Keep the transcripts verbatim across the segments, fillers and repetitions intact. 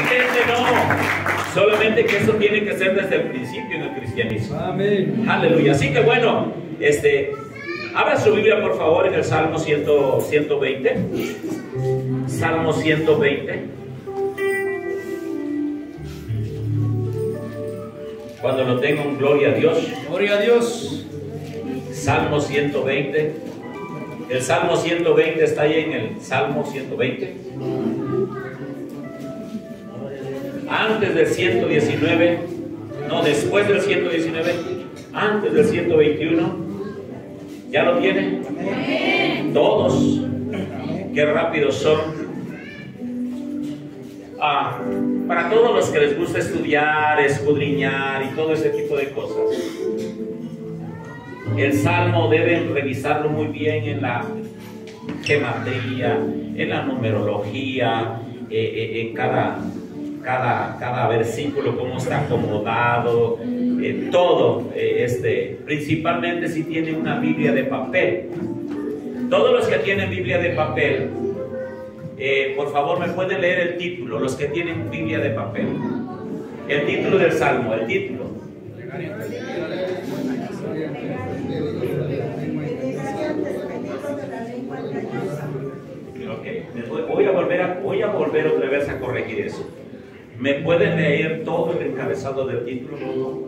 repente no. Solamente que eso tiene que ser desde el principio en el cristianismo. Amén. Aleluya. Así que bueno, este, abra su Biblia por favor en el Salmo ciento veinte. Salmo ciento veinte. Cuando lo tengan, gloria a Dios. Gloria a Dios. Salmo ciento veinte. El Salmo ciento veinte está ahí en el Salmo ciento veinte. Antes del ciento diecinueve, no, después del ciento diecinueve, antes del ciento veintiuno. ¿Ya lo tienen? Todos. Qué rápidos son. Ah, para todos los que les gusta estudiar, escudriñar y todo ese tipo de cosas, el Salmo deben revisarlo muy bien en la gematría, en la numerología, eh, eh, en cada, cada, cada versículo, cómo está acomodado, eh, todo, eh, este, principalmente si tienen una Biblia de papel. Todos los que tienen Biblia de papel, eh, por favor me pueden leer el título, los que tienen Biblia de papel, el título del Salmo, el título. Okay. Voy a volver a, voy a volver otra vez a corregir eso. ¿Me pueden leer todo el encabezado del título?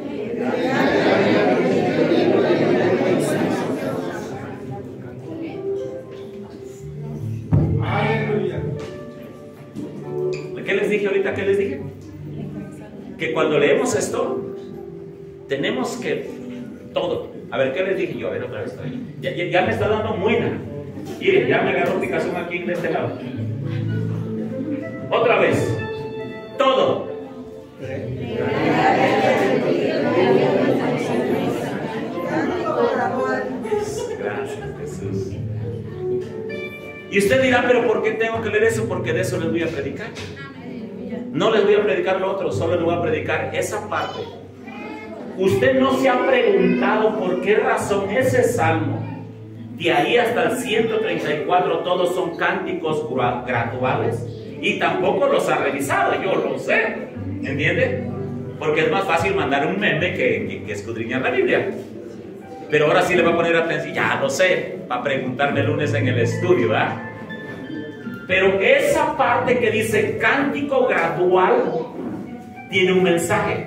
¿Qué les dije ahorita? ¿Qué les dije? Que cuando leemos esto, tenemos que todo. A ver, ¿qué les dije yo? A ver, otra vez. Ya, ya, ya me está dando muina. Miren, ya me agarró picazón aquí de este lado. Otra vez. Todo. Gracias, Jesús. Y usted dirá, pero ¿por qué tengo que leer eso? Porque de eso les voy a predicar. No les voy a predicar lo otro, solo les voy a predicar esa parte. Usted no se ha preguntado por qué razón ese salmo, de ahí hasta el ciento treinta y cuatro, todos son cánticos graduales, y tampoco los ha revisado, yo lo sé, ¿entiende? Porque es más fácil mandar un meme que, que, que escudriñar la Biblia. Pero ahora sí le va a poner atención, ya lo sé, para preguntarme el lunes en el estudio, ¿verdad? Pero esa parte que dice cántico gradual tiene un mensaje.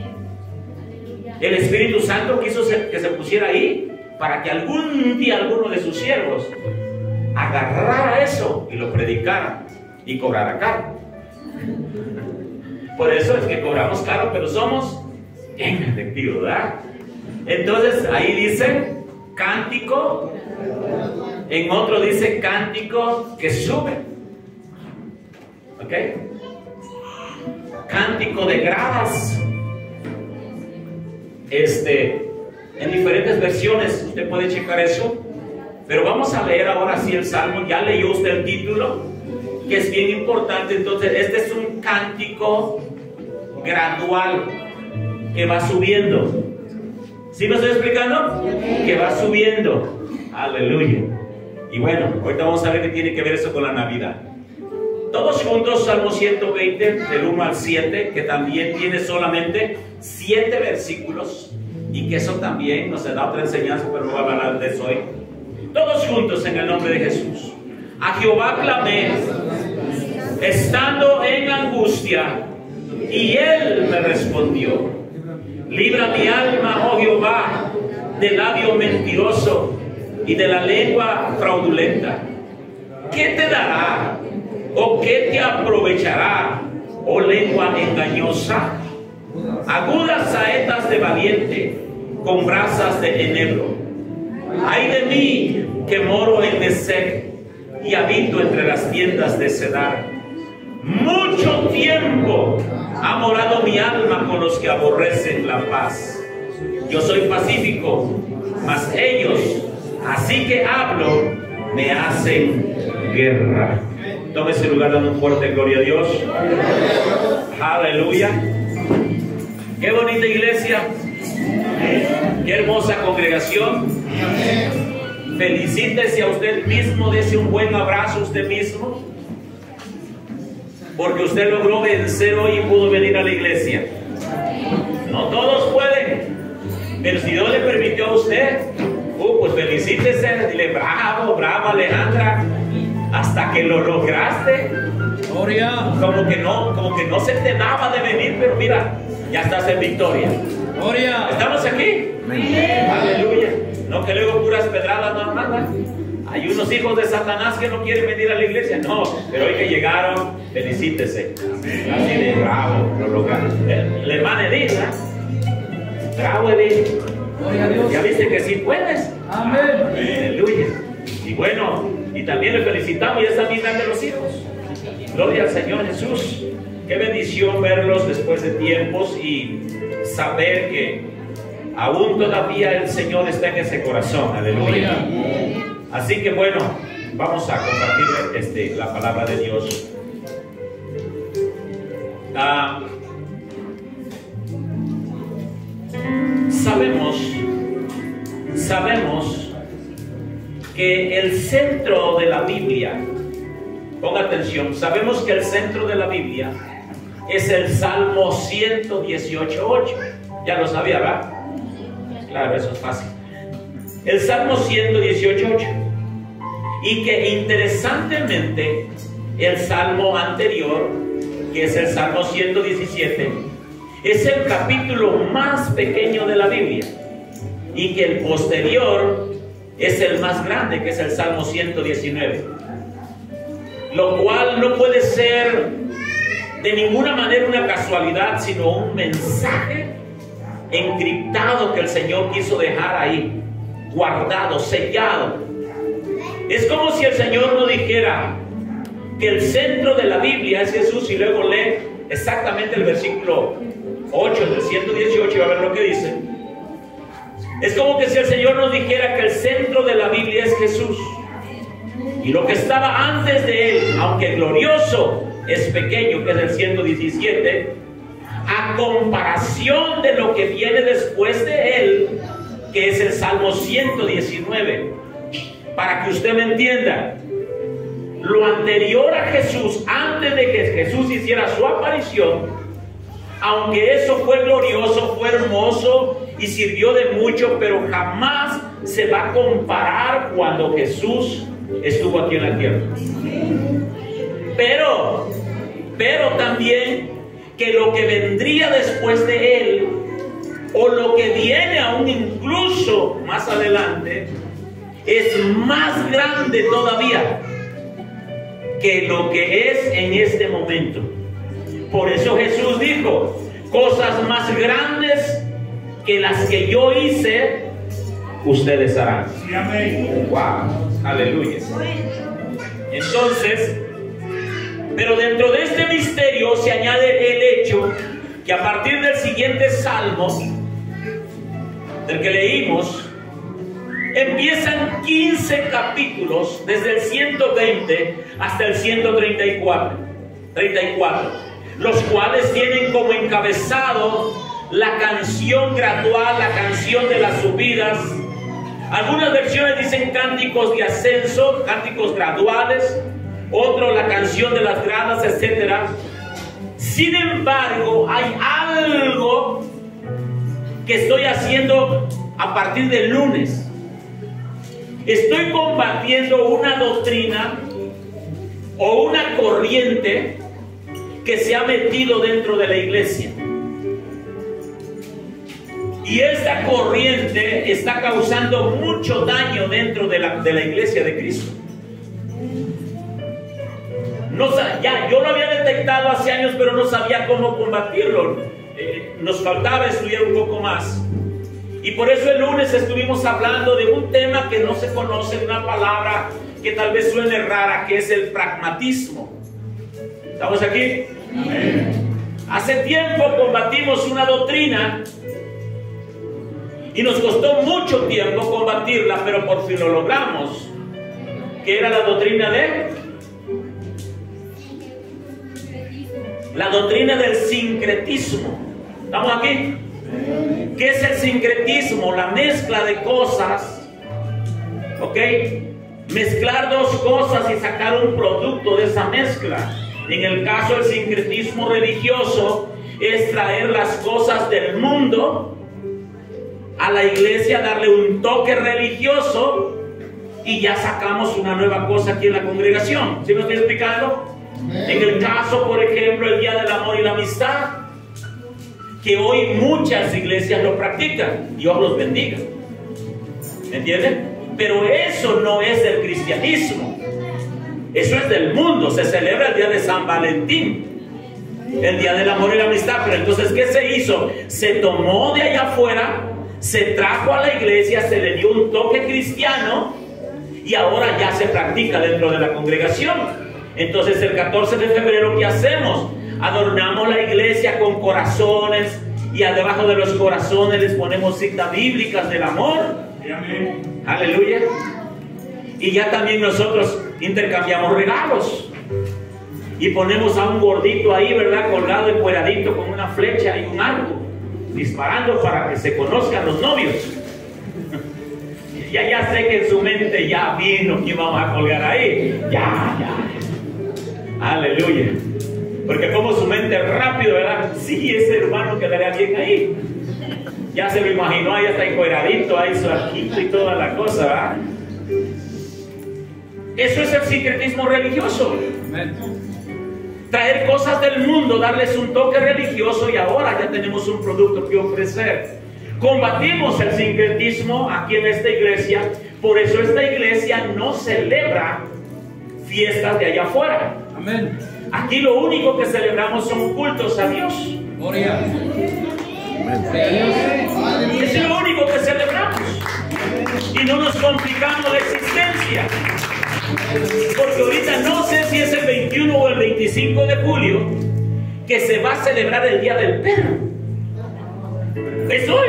El Espíritu Santo quiso que se pusiera ahí para que algún día alguno de sus siervos agarrara eso y lo predicara y cobrara caro. Por eso es que cobramos caro, pero somos bien efectivos, ¿verdad? Entonces ahí dice cántico, en otro dice cántico que sube, ¿ok? Cántico de gradas. Este, en diferentes versiones usted puede checar eso, pero vamos a leer ahora sí el Salmo. Ya leyó usted el título, que es bien importante. Entonces este es un cántico gradual que va subiendo. ¿Sí me estoy explicando? Que va subiendo. Aleluya. Y bueno, ahorita vamos a ver qué tiene que ver eso con la Navidad. Todos juntos, Salmo ciento veinte, del uno al siete, que también tiene solamente siete versículos, y que eso también nos da otra enseñanza, pero no voy a hablar de eso hoy. Todos juntos en el nombre de Jesús. A Jehová clamé, estando en angustia, y Él me respondió. Libra mi alma, oh Jehová, del labio mentiroso y de la lengua fraudulenta. ¿Qué te dará? ¿O qué te aprovechará, oh lengua engañosa? Agudas saetas de valiente, con brasas de enebro. Ay de mí, que moro en Mesec y habito entre las tiendas de Cedar. Mucho tiempo ha morado mi alma con los que aborrecen la paz. Yo soy pacífico, mas ellos, así que hablo, me hacen guerra. Tome ese lugar dando un fuerte gloria a Dios. Aleluya. Qué bonita iglesia. Qué hermosa congregación. Felicítese a usted mismo, dése un buen abrazo a usted mismo. porque usted logró vencer hoy y pudo venir a la iglesia. No todos pueden, pero si Dios le permitió a usted, uh, pues felicítese, dile bravo, bravo Alejandra, hasta que lo lograste. Gloria. Como que no, como que no se te daba de venir, pero mira, ya estás en victoria. Gloria. ¿Estamos aquí? Amén. Aleluya. No que luego puras pedradas no mandan. Hay unos hijos de Satanás que no quieren venir a la iglesia. No, pero hoy que llegaron, felicítese. Así de bravo, lo lograron. La hermana Edith, ¿eh? Bravo Edith. Gloria a Dios. Ya viste que sí puedes. Amén. Aleluya. Y bueno, y también le felicitamos y es también de los hijos. Gloria al Señor Jesús. Qué bendición verlos después de tiempos y saber que aún todavía el Señor está en ese corazón. Aleluya. Así que bueno, vamos a compartir este, la palabra de Dios. Ah, sabemos, sabemos que el centro de la Biblia, ponga atención, sabemos que el centro de la Biblia es el Salmo ciento dieciocho, ocho. Ya lo sabía, ¿verdad? Claro, eso es fácil. El Salmo ciento dieciocho, ocho. Y que interesantemente el Salmo anterior, que es el Salmo ciento diecisiete, es el capítulo más pequeño de la Biblia. Y que el posterior es el más grande, que es el Salmo ciento diecinueve. Lo cual no puede ser de ninguna manera una casualidad, sino un mensaje encriptado que el Señor quiso dejar ahí, guardado, sellado. Es como si el Señor nos dijera que el centro de la Biblia es Jesús, y luego lee exactamente el versículo ocho del ciento dieciocho y va a ver lo que dice. Es como que si el Señor nos dijera que el centro de la Biblia es Jesús, y lo que estaba antes de él, aunque glorioso, es pequeño, que es el ciento diecisiete, a comparación de lo que viene después de él, que es el Salmo ciento diecinueve. Para que usted me entienda, lo anterior a Jesús, antes de que Jesús hiciera su aparición, aunque eso fue glorioso, fue hermoso y sirvió de mucho, pero jamás se va a comparar cuando Jesús estuvo aquí en la tierra. Pero, pero también que lo que vendría después de él, o lo que viene aún incluso más adelante, es más grande todavía que lo que es en este momento. Por eso Jesús dijo: cosas más grandes que las que yo hice, ustedes harán. Sí, amén. Wow, aleluya. Entonces, pero dentro de este misterio se añade el hecho que a partir del siguiente salmo, del que leímos, empiezan quince capítulos, desde el ciento veinte hasta el ciento treinta y cuatro, los cuales tienen como encabezado la canción gradual, la canción de las subidas. Algunas versiones dicen cánticos de ascenso, cánticos graduales, otro la canción de las gradas, etcétera. Sin embargo, hay algo que estoy haciendo a partir del lunes. Estoy combatiendo una doctrina o una corriente que se ha metido dentro de la iglesia. Y esta corriente está causando mucho daño dentro de la, de la iglesia de Cristo. No, ya, yo lo había detectado hace años, pero no sabía cómo combatirlo. Eh, nos faltaba estudiar un poco más. Y por eso el lunes estuvimos hablando de un tema que no se conoce, una palabra que tal vez suene rara, que es el pragmatismo. ¿Estamos aquí? Amén. Hace tiempo combatimos una doctrina y nos costó mucho tiempo combatirla, pero por fin lo logramos, que era la doctrina de la doctrina del sincretismo. ¿Estamos aquí? ¿Qué es el sincretismo? La mezcla de cosas, ¿ok? Mezclar dos cosas y sacar un producto de esa mezcla. En el caso del sincretismo religioso, es traer las cosas del mundo a la iglesia, darle un toque religioso y ya sacamos una nueva cosa aquí en la congregación. ¿Sí me estoy explicando? En el caso, por ejemplo, el Día del Amor y la Amistad, que hoy muchas iglesias lo practican, Dios los bendiga, ¿me entienden? Pero eso no es del cristianismo, eso es del mundo. Se celebra el día de San Valentín, el Día del Amor y la Amistad. Pero entonces, ¿qué se hizo? Se tomó de allá afuera, se trajo a la iglesia, se le dio un toque cristiano y ahora ya se practica dentro de la congregación. Entonces el catorce de febrero, ¿qué hacemos? Adornamos la iglesia con corazones y debajo de los corazones les ponemos citas bíblicas del amor. Amén. Aleluya. Y ya también nosotros intercambiamos regalos y ponemos a un gordito ahí, ¿verdad? Colgado, encueradito con una flecha y un arco, disparando para que se conozcan los novios. Ya, ya sé que en su mente ya vino que vamos a colgar ahí. Ya, ya. Aleluya. Porque como su mente rápido, ¿verdad? Sí, ese hermano quedaría bien ahí. Ya se lo imaginó, ahí está encueradito, ahí su arquito y toda la cosa, ¿verdad? Eso es el sincretismo religioso. Traer cosas del mundo, darles un toque religioso y ahora ya tenemos un producto que ofrecer. Combatimos el sincretismo aquí en esta iglesia, por eso esta iglesia no celebra fiestas de allá afuera. Amén. Aquí lo único que celebramos son cultos a Dios. Gloria. Es lo único que celebramos. Y no nos complicamos la existencia. Porque ahorita no sé si es el veintiuno o el veinticinco de julio que se va a celebrar el Día del Perro. Es hoy.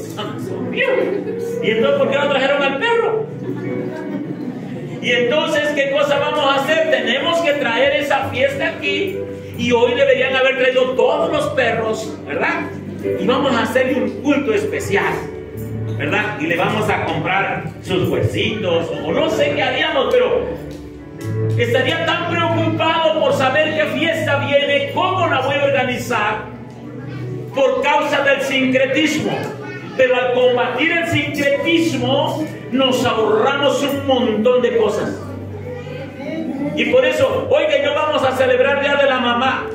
¿Y entonces por qué no trajeron al perro? Y entonces, ¿qué cosa vamos a hacer? Tenemos que traer esa fiesta aquí. Y hoy deberían haber traído todos los perros, ¿verdad? Y vamos a hacerle un culto especial, ¿verdad? Y le vamos a comprar sus huesitos, o no sé qué haríamos, pero estaría tan preocupado por saber qué fiesta viene, cómo la voy a organizar, por causa del sincretismo. Pero al combatir el sincretismo, nos ahorramos un montón de cosas. Y por eso, oiga, no vamos a celebrar el Día de la Mamá.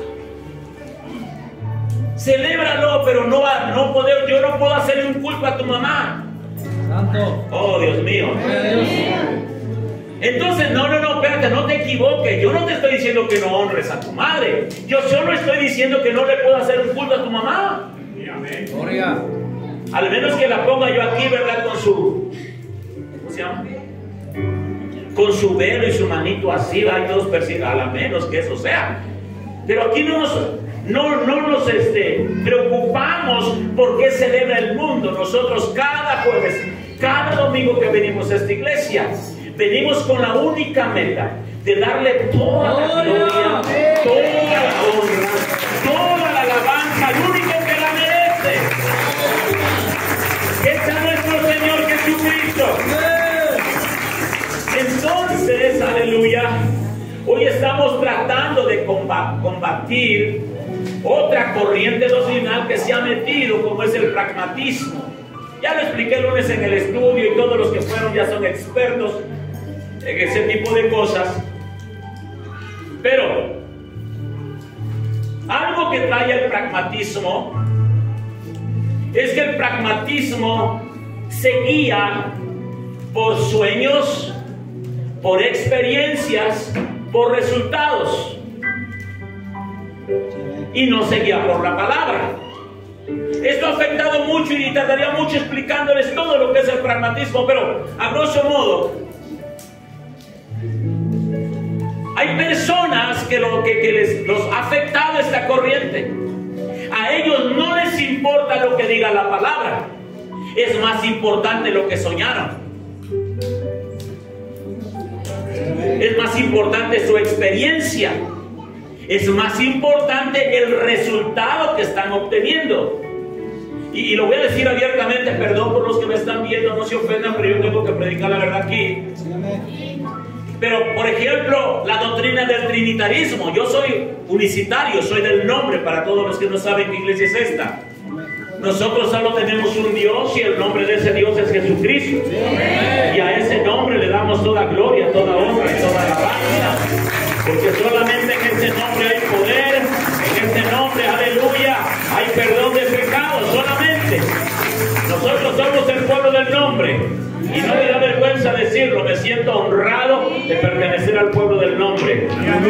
Celébralo, pero no, no poder, yo no puedo hacerle un culto a tu mamá. Santo. Oh, Dios mío. Entonces, no, no, no, espérate, no te equivoques. Yo no te estoy diciendo que no honres a tu madre. Yo solo estoy diciendo que no le puedo hacer un culto a tu mamá. Gloria. Al menos que la ponga yo aquí, ¿verdad? Con su... ¿Cómo se llama? Con su velo y su manito así, va, y todos persiguen, a la menos que eso sea. Pero aquí no nos, no, no nos este, preocupamos por qué celebra el mundo. Nosotros cada jueves, cada domingo que venimos a esta iglesia, venimos con la única meta de darle toda la gloria, toda la honra, toda la alabanza al único que la merece. Es a nuestro Señor Jesucristo. Entonces, aleluya, hoy estamos tratando de combatir otra corriente doctrinal que se ha metido, como es el pragmatismo. Ya lo expliqué el lunes en el estudio y todos los que fueron ya son expertos en ese tipo de cosas. Pero algo que trae el pragmatismo es que el pragmatismo se guía por sueños, por experiencias, por resultados, y no se guía por la palabra. Esto ha afectado mucho y tardaría mucho explicándoles todo lo que es el pragmatismo, pero a grosso modo, hay personas que, lo, que, que les los ha afectado esta corriente. A ellos no les importa lo que diga la palabra, es más importante lo que soñaron. Es más importante su experiencia. Es más importante el resultado que están obteniendo. Y, y lo voy a decir abiertamente, perdón por los que me están viendo, no se ofendan, pero yo tengo que predicar la verdad aquí. Pero, por ejemplo, la doctrina del trinitarismo. Yo soy unicitario, soy del nombre, para todos los que no saben qué iglesia es esta. Nosotros solo tenemos un Dios y el nombre de ese Dios es Jesucristo. Y a ese nombre le damos toda gloria, toda honra y toda alabanza. Porque solamente en ese nombre hay poder, en ese nombre, aleluya, hay perdón de pecados, solamente. Nosotros somos el pueblo del nombre. Y no me da vergüenza decirlo, me siento honrado de pertenecer al pueblo del nombre.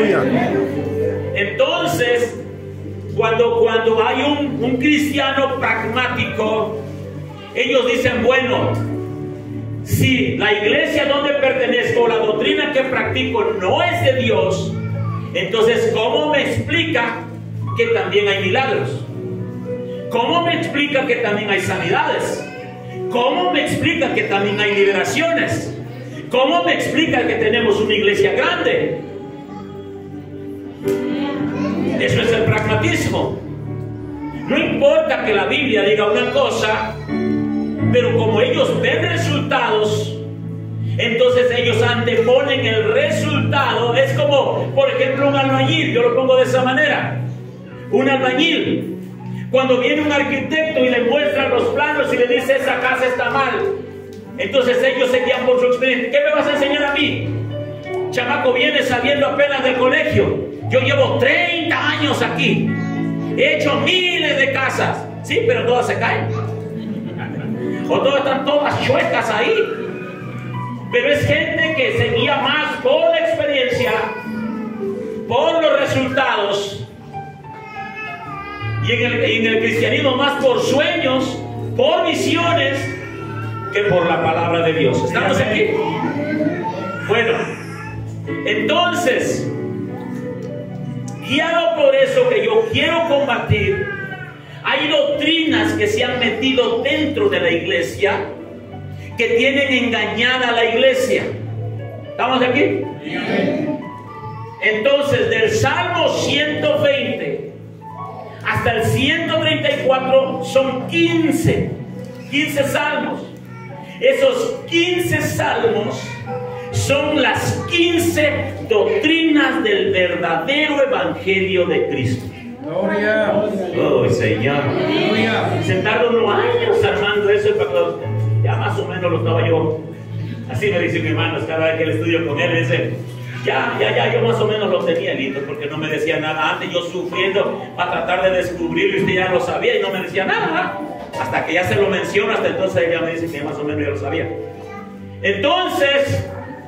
Entonces, cuando, cuando hay un, un cristiano pragmático, ellos dicen, bueno, si la iglesia donde pertenezco, la doctrina que practico no es de Dios, entonces ¿cómo me explica que también hay milagros? ¿Cómo me explica que también hay sanidades? ¿Cómo me explica que también hay liberaciones? ¿Cómo me explica que tenemos una iglesia grande? Eso es el pragmatismo. No importa que la Biblia diga una cosa, pero como ellos ven resultados, entonces ellos anteponen el resultado. Es como, por ejemplo, un albañil. Yo lo pongo de esa manera. Un albañil, cuando viene un arquitecto y le muestra los planos y le dice, esa casa está mal, entonces ellos se guían por su experiencia. ¿Qué me vas a enseñar a mí? Chamaco viene saliendo apenas del colegio. Yo llevo treinta años aquí. He hecho miles de casas. Sí, pero todas se caen. O todas están todas chuecas ahí. Pero es gente que se guía más por la experiencia, por los resultados. Y en el, en el cristianismo más por sueños, por visiones, que por la palabra de Dios. ¿Estamos aquí? Bueno, entonces, guiado por eso que yo quiero combatir, hay doctrinas que se han metido dentro de la iglesia que tienen engañada a la iglesia. ¿Estamos aquí? Entonces, del Salmo ciento veinte hasta el ciento treinta y cuatro son quince, quince salmos. Esos quince salmos son las quince doctrinas del verdadero evangelio de Cristo. Gloria. Oh, Señor. Gloria. Se tardó unos años armando eso, pero ya más o menos lo estaba yo. Así me dice mi hermano, cada vez que le estudio con él, dice, ya, ya, ya, yo más o menos lo tenía lindo, porque no me decía nada antes, yo sufriendo para tratar de descubrirlo, y usted ya lo sabía y no me decía nada. Hasta que ya se lo menciona, hasta entonces ella me dice que más o menos ya lo sabía. Entonces,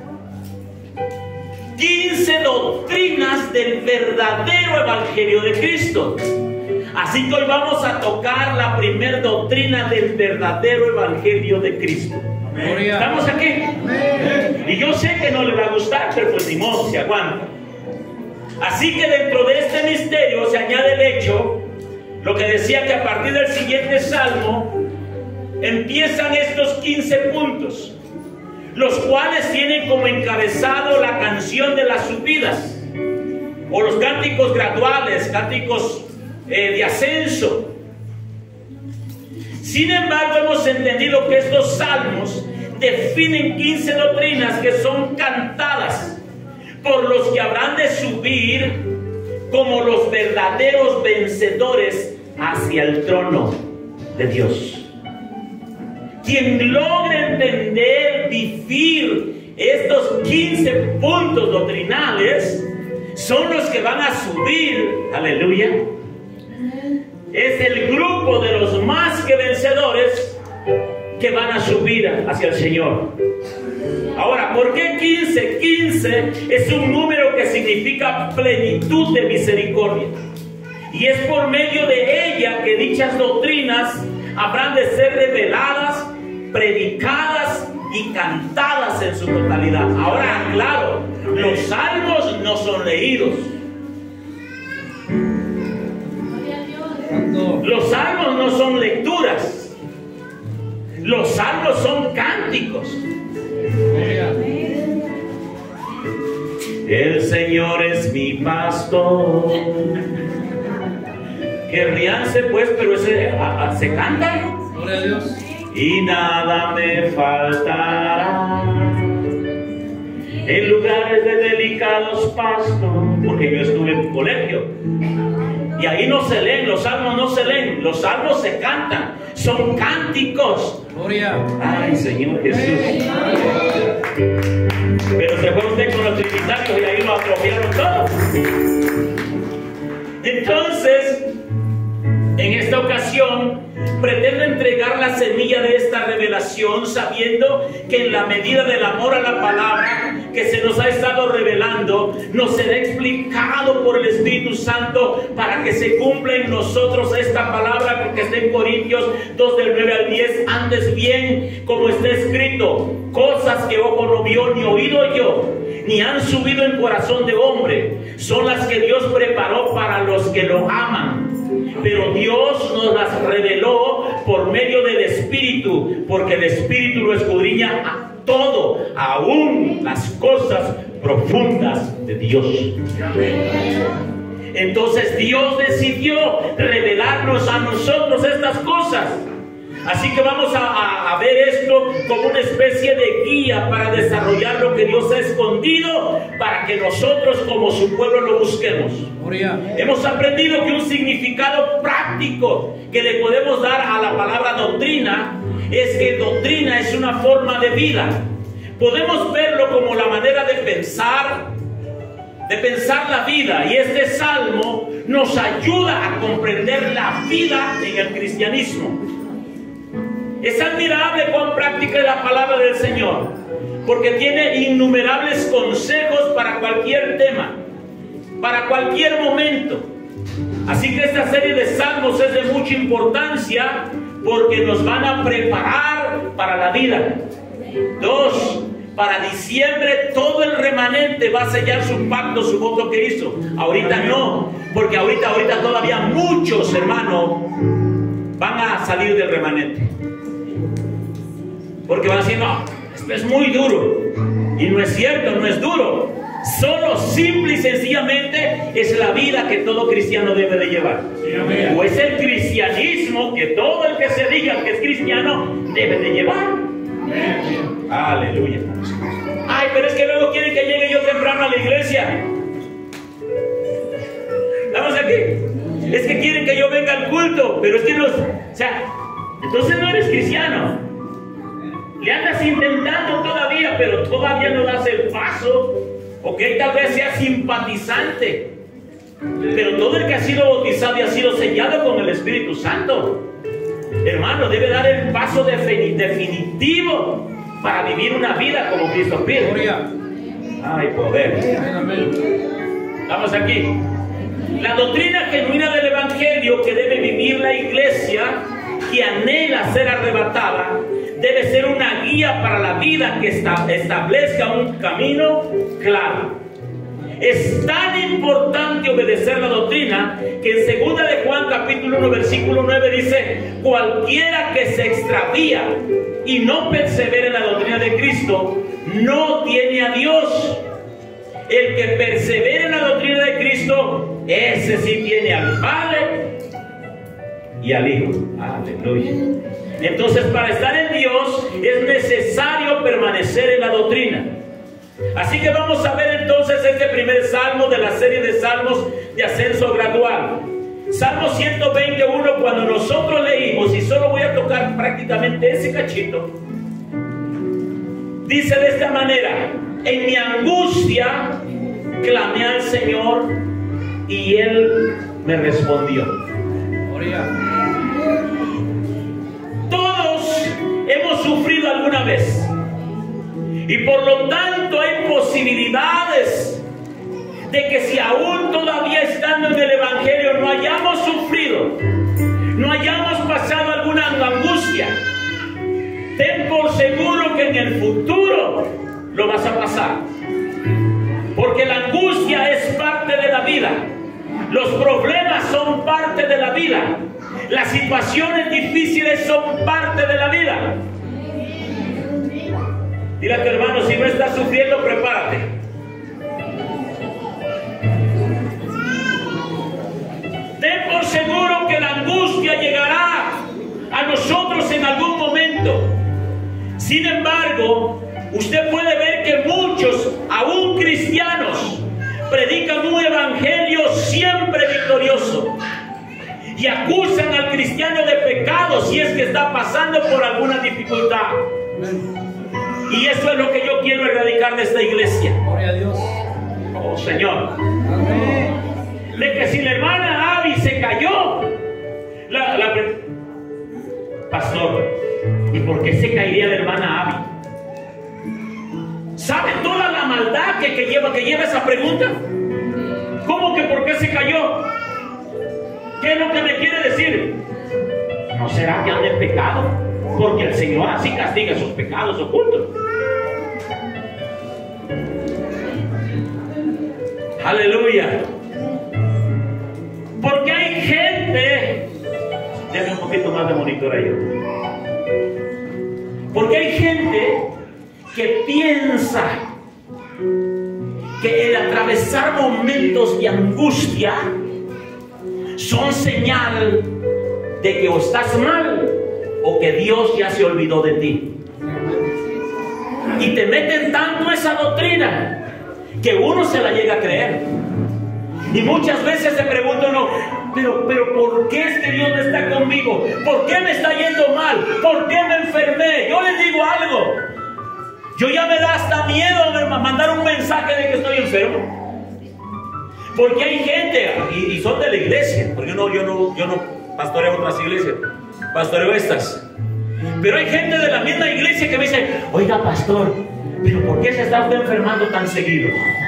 quince doctrinas del verdadero evangelio de Cristo. Así que hoy vamos a tocar la primera doctrina del verdadero evangelio de Cristo. Gloria. ¿Estamos aquí? Amén. Y yo sé que no le va a gustar, pero pues ni modo, se aguanta. Así que dentro de este misterio se añade el hecho, lo que decía que a partir del siguiente salmo empiezan estos quince puntos, los cuales tienen como encabezado la canción de las subidas, o los cánticos graduales, cánticos eh, de ascenso. Sin embargo, hemos entendido que estos salmos definen quince doctrinas que son cantadas por los que habrán de subir como los verdaderos vencedores hacia el trono de Dios. Quien logre entender, vivir estos quince puntos doctrinales, son los que van a subir, aleluya. Es el grupo de los más que vencedores que van a subir hacia el Señor. Ahora, ¿por qué quince? quince es un número que significa plenitud de misericordia. Y es por medio de ella que dichas doctrinas habrán de ser reveladas, predicadas y cantadas en su totalidad. Ahora, claro, los salmos no son leídos. Los salmos no son lecturas. Los salmos son cánticos. El Señor es mi pastor. Querríanse pues, pero ese a, a, se canta. Gloria a Dios. Y nada me faltará. en lugares de delicados pastos, porque yo estuve en colegio y ahí no se leen, los salmos no se leen, los salmos se cantan, son cánticos. Gloria. Ay, Señor Jesús. Pero se fue usted con los trinitarios y ahí lo atrofiaron todo. Entonces, en esta ocasión, pretendo entregar la semilla de esta revelación sabiendo que en la medida del amor a la palabra que se nos ha estado revelando, nos será explicado por el Espíritu Santo para que se cumpla en nosotros esta palabra que está en Corintios dos del nueve al diez. Antes bien, como está escrito, cosas que ojo no vio ni oído yo, ni han subido en corazón de hombre, son las que Dios preparó para los que lo aman. Pero Dios nos las reveló por medio del Espíritu, porque el Espíritu lo escudriña a todo, aún las cosas profundas de Dios. Entonces Dios decidió revelarnos a nosotros estas cosas. Así que vamos a, a, a ver esto como una especie de guía para desarrollar lo que Dios ha escondido, para que nosotros como su pueblo lo busquemos. Gloria. Hemos aprendido que un significado práctico que le podemos dar a la palabra doctrina es que doctrina es una forma de vida. Podemos verlo como la manera de pensar, de pensar la vida, y este salmo nos ayuda a comprender la vida en el cristianismo. Es admirable cuán práctica es la palabra del Señor, porque tiene innumerables consejos para cualquier tema, para cualquier momento. Así que esta serie de salmos es de mucha importancia porque nos van a preparar para la vida. Dos, para diciembre todo el remanente va a sellar su pacto, su voto que hizo. Ahorita no, porque ahorita, ahorita todavía muchos hermanos van a salir del remanente. Porque van a decir, no, esto es muy duro. Y no es cierto, no es duro. Solo, simple y sencillamente, es la vida que todo cristiano debe de llevar. Sí, o es el cristianismo que todo el que se diga que es cristiano debe de llevar. Amén. Aleluya. Ay, pero es que luego quieren que llegue yo temprano a la iglesia. ¿Estamos aquí? Es que quieren que yo venga al culto, pero es que no... O sea, entonces no eres cristiano. Le andas intentando todavía, pero todavía no das el paso. Ok, tal vez sea simpatizante, pero todo el que ha sido bautizado y ha sido sellado con el Espíritu Santo, hermano, debe dar el paso definitivo para vivir una vida como Cristo pide. Ay, poder. Estamos aquí. La doctrina genuina del Evangelio que debe vivir la iglesia que anhela ser arrebatada debe ser una guía para la vida que establezca un camino claro. Es tan importante obedecer la doctrina que en segunda de Juan capítulo uno versículo nueve dice: cualquiera que se extravía y no persevera en la doctrina de Cristo no tiene a Dios. El que persevera en la doctrina de Cristo, ese sí tiene al Padre y al Hijo. Aleluya. Entonces, para estar en Dios es necesario permanecer en la doctrina. Así que vamos a ver entonces este primer salmo de la serie de salmos de ascenso gradual. Salmo ciento veintiuno, cuando nosotros leímos, y solo voy a tocar prácticamente ese cachito, dice de esta manera: en mi angustia clamé al Señor y Él me respondió. Todos hemos sufrido alguna vez, y por lo tanto hay posibilidades de que si aún todavía estando en el Evangelio no hayamos sufrido, no hayamos pasado alguna angustia, ten por seguro que en el futuro lo vas a pasar, porque la angustia es parte de la vida, los problemas son parte de la vida, las situaciones difíciles son parte de la vida. Dile a tu hermano, si no estás sufriendo, prepárate. Ten por seguro que la angustia llegará a nosotros en algún momento. Sin embargo, usted puede ver que muchos, aún cristianos, predican un evangelio siempre victorioso y acusan al cristiano de pecado si es que está pasando por alguna dificultad. Y eso es lo que yo quiero erradicar de esta iglesia. Gloria a Dios. Oh, Señor. Amén. De que si la hermana Abby se cayó, la, la, pastor, ¿y por qué se caería la hermana Abby? ¿Sabe toda la maldad que, que, lleva, que lleva esa pregunta? ¿Cómo que por qué se cayó? ¿Qué es lo que me quiere decir? ¿No será que anda en pecado? Porque el Señor así castiga sus pecados ocultos. Aleluya. Porque hay gente, déjame un poquito más de monitor ahí. Porque hay gente que piensa que el atravesar momentos de angustia son señal de que o estás mal o que Dios ya se olvidó de ti. Y te meten tanto esa doctrina que uno se la llega a creer. Y muchas veces se pregunta uno, pero, pero ¿por qué es que Dios no está conmigo? ¿Por qué me está yendo mal? ¿Por qué me enfermé? Yo les digo algo. Yo ya me da hasta miedo mandar un mensaje de que estoy enfermo. Porque hay gente, y, y son de la iglesia, porque yo no, yo no, yo no pastoreo otras iglesias, pastoreo estas. Pero hay gente de la misma iglesia que me dice, oiga pastor, pero ¿por qué se está usted enfermando tan seguido?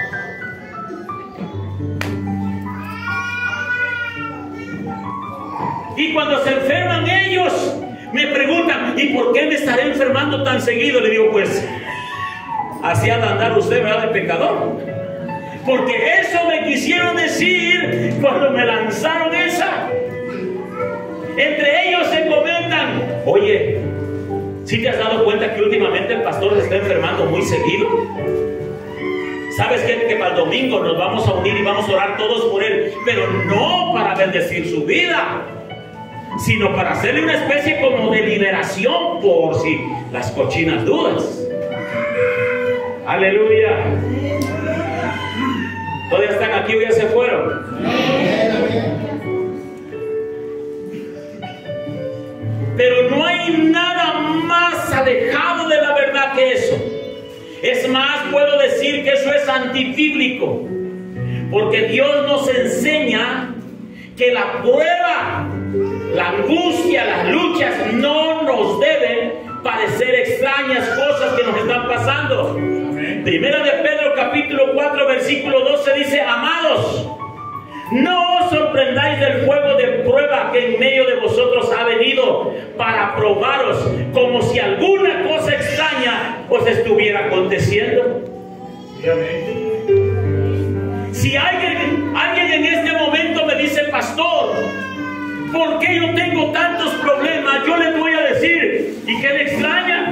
Y cuando se enferman ellos, me preguntan, ¿y por qué me estaré enfermando tan seguido? Le digo, pues, así ha de andar usted, ¿verdad?, de pecador. Porque eso me quisieron decir cuando me lanzaron esa. Entre ellos se comentan, oye, ¿sí te has dado cuenta que últimamente el pastor se está enfermando muy seguido? ¿Sabes qué? Que para el domingo nos vamos a unir y vamos a orar todos por él, pero no para bendecir su vida, sino para hacerle una especie como de liberación por si las cochinas dudas. Aleluya. ¿Todavía están aquí o ya se fueron? Pero no hay nada más alejado de la verdad que eso. Es más, puedo decir que eso es antibíblico, porque Dios nos enseña que la prueba, la angustia, las luchas no nos deben parecer extrañas cosas que nos están pasando. Amén. Primera de Pedro capítulo cuatro versículo doce dice, amados, no os sorprendáis del fuego de prueba que en medio de vosotros ha venido para probaros, como si alguna cosa extraña os estuviera aconteciendo. Amén. Si alguien, alguien en este momento me dice, pastor, ¿por qué yo tengo tantos problemas? Yo les voy a decir, ¿y qué le extraña?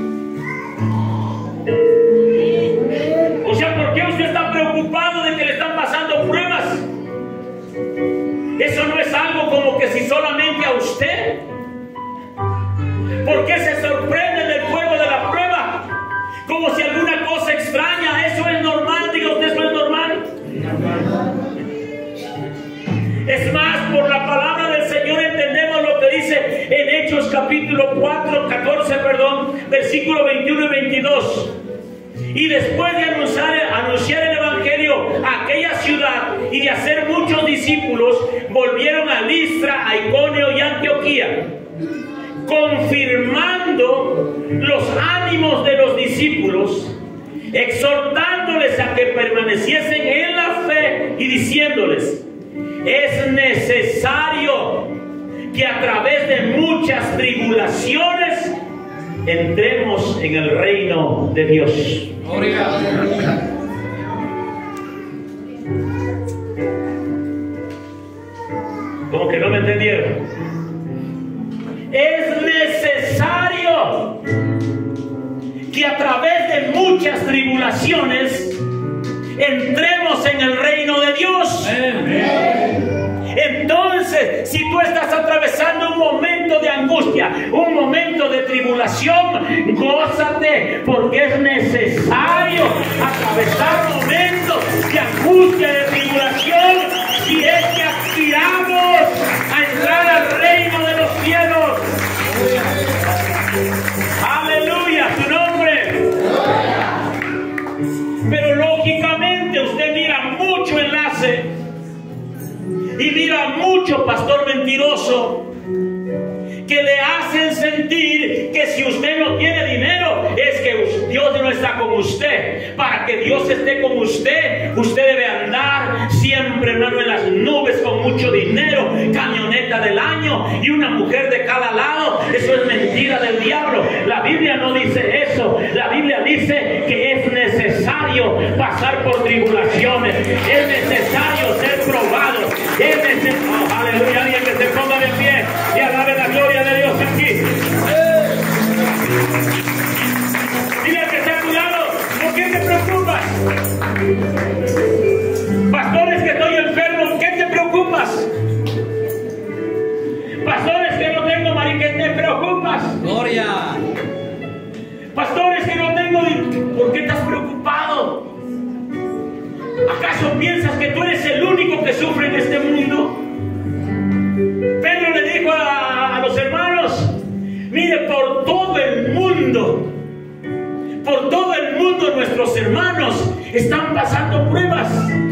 O sea, ¿por qué usted está preocupado de que le están pasando pruebas? Eso no es algo como que si solamente a usted. ¿Por qué se sorprende del fuego de la prueba? Como si alguna cosa extraña. Eso es normal, diga usted, eso es normal. Es más, por la palabra del Señor entendemos lo que dice en Hechos capítulo cuatro, catorce, perdón, versículo veintiuno y veintidós. Y después de anunciar, anunciar el evangelio a aquella ciudad y de hacer muchos discípulos, volvieron a Listra, a Iconio y Antioquía, confirmando los ánimos de los discípulos, exhortándoles a que permaneciesen en la fe y diciéndoles, es necesario que a través de muchas tribulaciones entremos en el reino de Dios. Como que no me entendieron. Es necesario que a través de muchas tribulaciones entremos en el reino de Dios. Amén. Entonces Entonces, si tú estás atravesando un momento de angustia, un momento de tribulación, gózate, porque es necesario atravesar momentos de angustia, de tribulación, si es que aspiramos a entrar al reino de los cielos. Aleluya, su nombre. Pero lógicamente usted mira mucho enlace y mira mucho pastor mentiroso que le hacen sentir que si usted no tiene dinero es que Dios no está con usted. Para que Dios esté con usted, usted debe andar siempre, hermano, en las nubes con mucho dinero, camioneta del año y una mujer de cada lado. Eso es mentira del diablo. La Biblia no dice eso. La Biblia dice que es necesario pasar por tribulaciones, es necesario ser probado, es necesario, oh, aleluya, alguien que se ponga de pie y alabe la gloria de Dios aquí. Dile al que está a tu lado, ¿por qué te preocupas? Pastores, que estoy enfermo, ¿por qué te preocupas? Pastores, que no tengo marido, ¿qué te preocupas? Gloria. Pastores, que no tengo, ¿por qué estás preocupado? ¿Acaso piensas que tú eres el único que sufre en este mundo? Pedro le dijo a, a los hermanos, mire, por todo el mundo, por todo el mundo nuestros hermanos están pasando pruebas.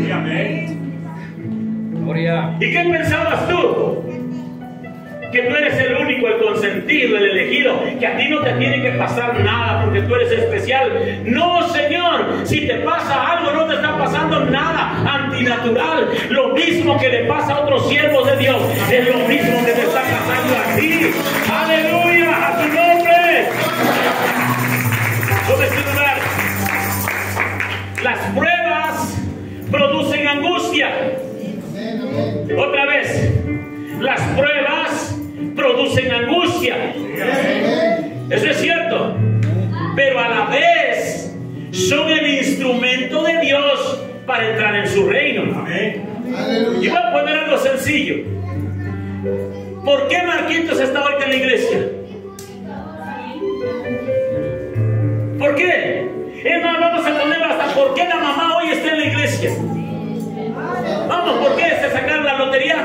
Gloria. ¿Y qué pensabas tú? Que tú eres el único, el consentido, el elegido, que a ti no te tiene que pasar nada porque tú eres especial. No, Señor, si te pasa algo, no te está pasando nada antinatural. Lo mismo que le pasa a otros siervos de Dios, es lo mismo que te está pasando a ti. Aleluya, a tu nombre. ¿Dónde es tu lugar? Las pruebas producen angustia. Otra vez, las pruebas producen angustia. Eso es cierto. Pero a la vez son el instrumento de Dios para entrar en su reino. Y voy a poner algo sencillo. ¿Por qué Marquitos está ahorita en la iglesia? ¿Por qué? Es más, vamos a poner hasta por qué la mamá hoy está en la iglesia. Vamos, ¿por qué? ¿Se sacaron la lotería?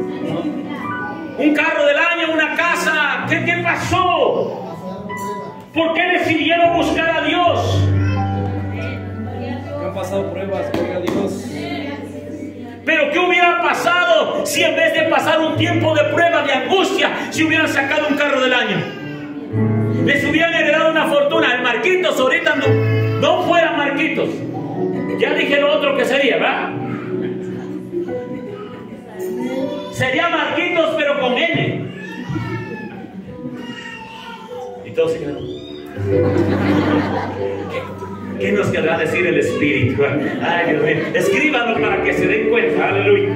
Un carro del año, una casa. ¿Qué, qué pasó? ¿Por qué decidieron buscar a Dios? Que han pasado pruebas, gloria a Dios. Pero ¿qué hubiera pasado si en vez de pasar un tiempo de prueba, de angustia, si hubieran sacado un carro del año? Les hubieran heredado una fortuna. El Marquitos ahorita no, no fuera Marquitos. Ya dije lo otro que sería, ¿verdad? Sería Marquitos, pero con N. Y todos se quedaron. ¿Qué, ¿Qué nos querrá decir el Espíritu? Ay, Dios mío. Escríbanlo para que se den cuenta. Aleluya.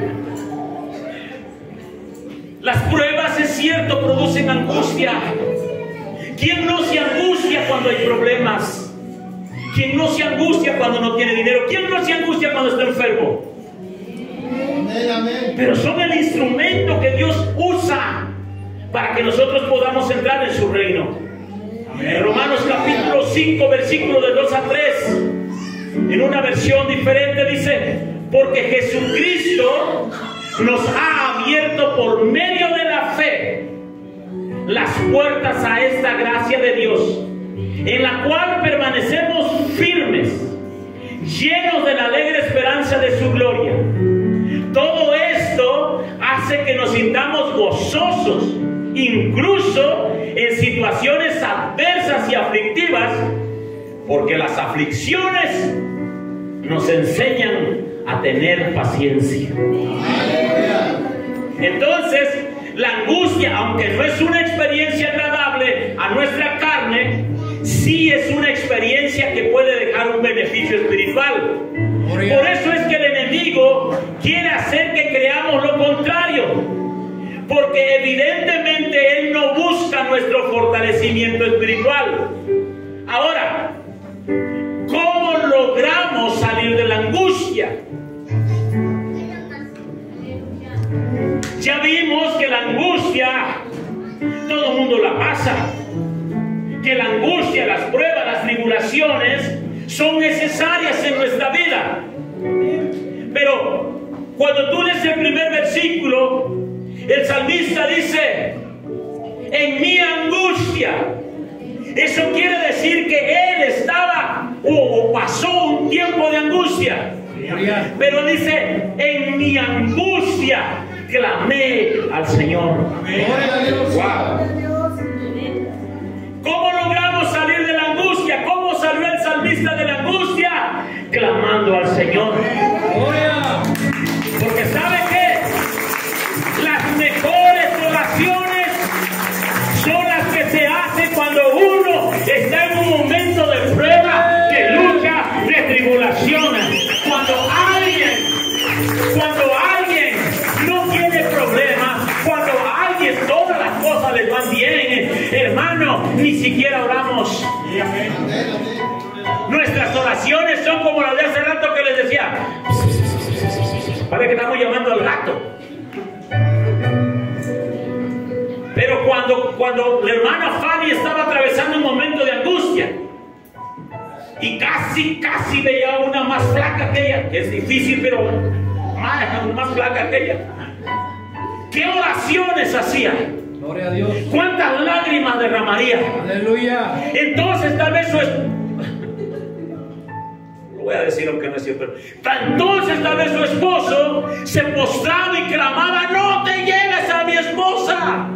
Las pruebas, es cierto, producen angustia. ¿Quién no se angustia cuando hay problemas? ¿Quién no se angustia cuando no tiene dinero? ¿Quién no se angustia cuando está enfermo? Pero son el instrumento que Dios usa para que nosotros podamos entrar en su reino. En Romanos capítulo cinco, versículos de dos a tres, en una versión diferente dice: porque Jesucristo nos ha abierto por medio de la fe las puertas a esta gracia de Dios, en la cual permanecemos firmes, llenos de la alegre esperanza de su gloria. Todo esto hace que nos sintamos gozosos, incluso en situaciones adversas y aflictivas, porque las aflicciones nos enseñan a tener paciencia. Entonces, la angustia, aunque no es una experiencia agradable a nuestra carne, sí es una experiencia que puede dejar un beneficio espiritual. Por eso es que el enemigo quiere hacer que creamos lo contrario, porque evidentemente él no busca nuestro fortalecimiento espiritual. Ahora, ¿cómo logramos salir de la angustia? Ya vimos angustia todo el mundo la pasa, que la angustia, las pruebas, las tribulaciones son necesarias en nuestra vida. Pero cuando tú lees el primer versículo, el salmista dice: en mi angustia. Eso quiere decir que él estaba o, o pasó un tiempo de angustia. Pero dice: en mi angustia clamé al Señor. Wow. ¿Cómo logramos salir de la angustia? ¿Cómo salió el salmista de la angustia? Clamando al Señor. Porque ¿sabe qué? Las mejores oraciones son las que se hacen cuando uno está en un momento de prueba, de lucha, de tribulación. Cuando alguien, cuando alguien no tiene problemas, cuando a alguien todas las cosas les van bien, hermano, ni siquiera oramos. Nuestras oraciones son como las de hace rato que les decía. Parece que estamos llamando al gato. Pero cuando, cuando la hermana Fanny estaba atravesando un momento de angustia y casi, casi veía una más flaca que ella, que es difícil, pero más, más flaca que ella, ¿qué oraciones hacía? Gloria a Dios. ¿Cuántas lágrimas derramaría? Aleluya. Entonces tal vez su esposo, lo voy a decir aunque no es cierto, pero entonces tal vez su esposo se postraba y clamaba: no te lleves a mi esposa.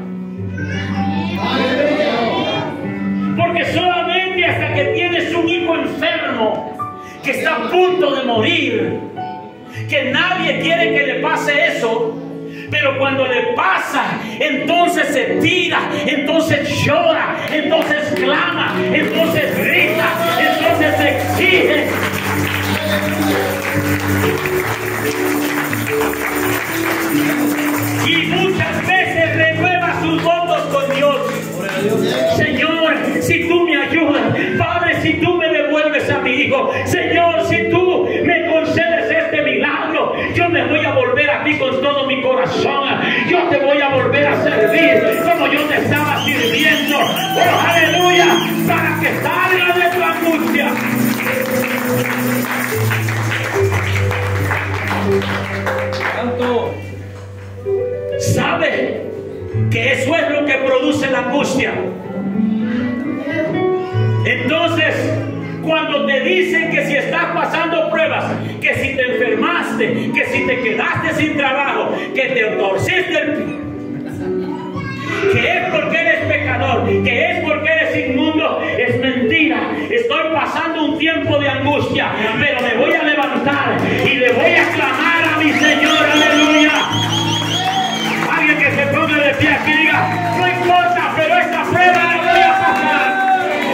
Porque solamente hasta que tienes un hijo enfermo que está a punto de morir, que nadie quiere que le pase eso, pero cuando le pasa, entonces se tira, entonces llora, entonces clama, entonces grita, entonces exige. Y muchas veces renueva sus votos con Dios. Señor, si tú me ayudas, Padre, si tú me devuelves a mi hijo, Señor, si tú me concedes este milagro, yo me voy a volver a ti con todo mi corazón. Yo te voy a volver a servir como yo te estaba sirviendo. Oh, aleluya, para que salga de tu angustia. Santo. ¿Sabe que eso es lo que produce la angustia? Entonces, cuando te dicen que si estás pasando pruebas, que si te enfermaste, que si te quedaste sin trabajo, que te torciste el pie, que es porque eres pecador, que es porque eres inmundo, es mentira. Estoy pasando un tiempo de angustia, pero me voy a levantar y le voy a clamar a mi Señor. Aleluya. Alguien que se ponga de pie aquí y diga: no importa, pero esta prueba la voy a pasar.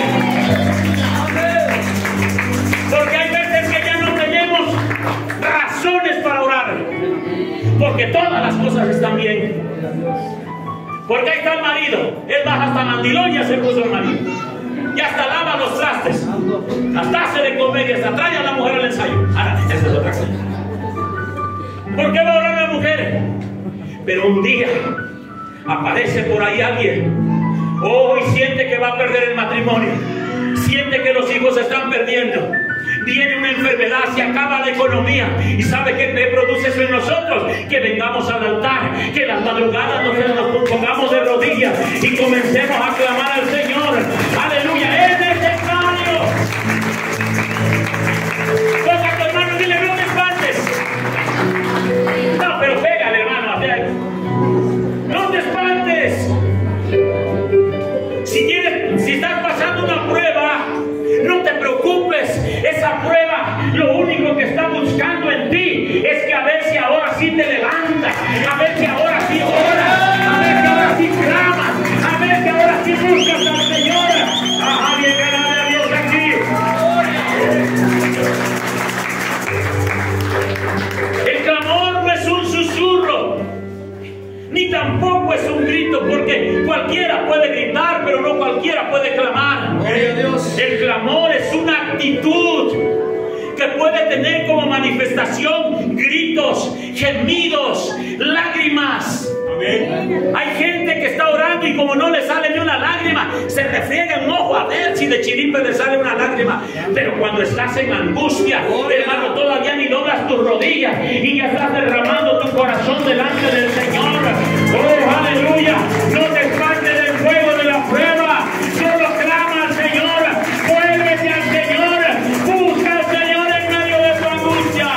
Porque hay veces que ya no tenemos razones para orar, porque todas las cosas están bien. Porque ahí está el marido, él baja hasta mandilón, ya se puso el marido, ya hasta lava los trastes, hasta hace de comer y hasta trae a la mujer al ensayo. Ahora, esa es otra cosa. ¿Por qué va a orar la mujer? Pero un día aparece por ahí alguien, oh, y siente que va a perder el matrimonio, siente que los hijos se están perdiendo, viene una enfermedad, se acaba la economía, y ¿sabe qué produce eso en nosotros? Que vengamos al altar, que las madrugadas nos, nos pongamos de rodillas y comencemos a clamar al Señor. Aleluya, es necesario. Toca a tu hermano y dile: no te espantes. No, pero pégale, hermano, hacia ahí. No te espantes. Si tienes, si estás pasando una prueba, no te preocupes. Esa prueba lo único que está buscando en ti es que a ver si ahora sí te levantas, a ver si ahora sí oras, a ver si ahora sí clamas, a ver si ahora sí buscas al Señor. Ajá, bien, ganale a Dios aquí. El clamor no es un susurro, ni tampoco es un grito, porque cualquiera puede gritar, pero no cualquiera puede clamar. Gloria a Dios. El clamor es una actitud que puede tener como manifestación gritos, gemidos, lágrimas. Amén. Hay gente que llorando y como no le sale ni una lágrima, se refriega un ojo a ver si de chiripe le sale una lágrima. Pero cuando estás en angustia, hermano, todavía ni doblas tus rodillas y ya estás derramando tu corazón delante del Señor. Oh, aleluya. No te espantes del fuego de la prueba. Solo clama al Señor. Vuélvete al Señor. Busca al Señor en medio de tu angustia.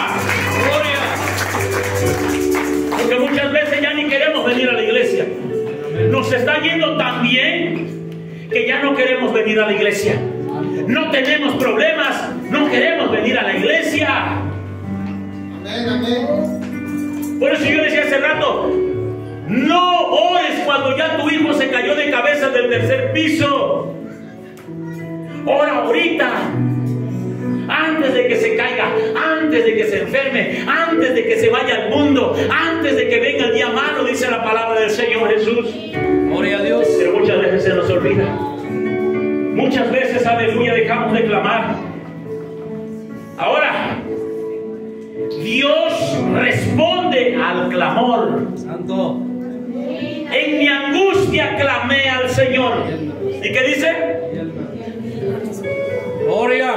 Gloria. Porque muchas veces ya ni queremos venir a la iglesia. Nos está yendo tan bien que ya no queremos venir a la iglesia. No tenemos problemas, no queremos venir a la iglesia. Amén, amén. Por eso yo decía hace rato, no ores cuando ya tu hijo se cayó de cabeza del tercer piso. Ora ahorita, antes de que se caiga, antes de que se enferme, antes de que se vaya al mundo, antes de que venga el día malo, dice la palabra del Señor Jesús. Gloria a Dios. Pero muchas veces se nos olvida. Muchas veces, aleluya, dejamos de clamar. Ahora, Dios responde al clamor. Santo. En mi angustia clamé al Señor. ¿Y qué dice? Gloria.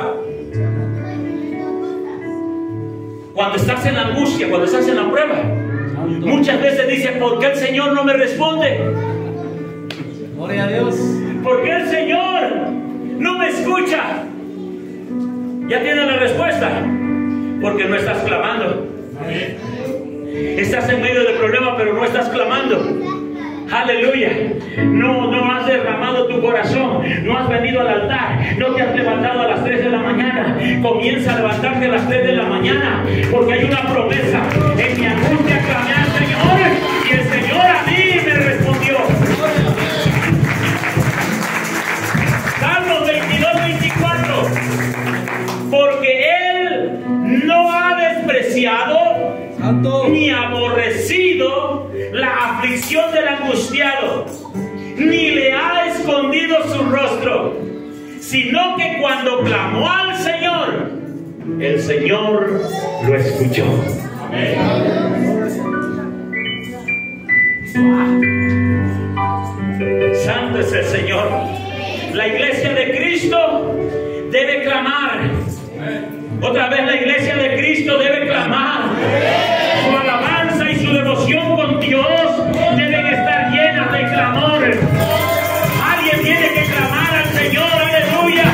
Cuando estás en la angustia, cuando estás en la prueba, Santo. muchas veces dice, ¿por qué el Señor no me responde? Gloria a Dios. ¿Por qué el Señor no me escucha? Ya tienes la respuesta. Porque no estás clamando. Estás en medio del problema, pero no estás clamando. Aleluya. No, no has derramado tu corazón. No has venido al altar. No te has levantado a las tres de la mañana. Comienza a levantarte a las tres de la mañana. Porque hay una promesa. En mi angustia clamé al Señor y el Señor a mí me respondió. Salmos veintidós, veinticuatro. Porque Él no ha despreciado Santo. ni aborrecido la aflicción del angustiado, ni le ha escondido su rostro, sino que cuando clamó al Señor, el Señor lo escuchó. Amén. Santo es el Señor. La iglesia de Cristo debe clamar. Otra vez la iglesia de Cristo debe clamar. Su alabanza y su devoción con Dios deben estar llenas de clamor. Alguien tiene que clamar al Señor, aleluya.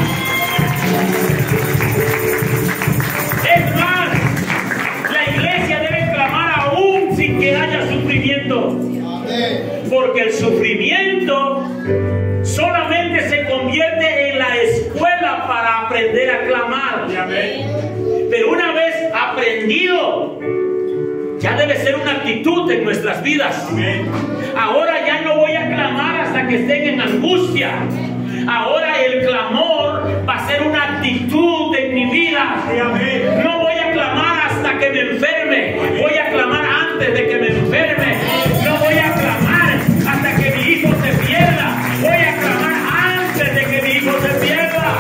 Es más, la iglesia debe clamar aún sin que haya sufrimiento. Porque el sufrimiento solamente se convierte en la escuela para aprender a clamar. Pero una vez aprendido, ya debe ser una actitud en nuestras vidas. Ahora ya no voy a clamar hasta que estén en angustia. Ahora el clamor va a ser una actitud en mi vida. No voy a clamar hasta que me enferme. Voy a clamar antes de que me enferme. No voy a clamar hasta que mi hijo se pierda. Voy a clamar antes de que mi hijo se pierda.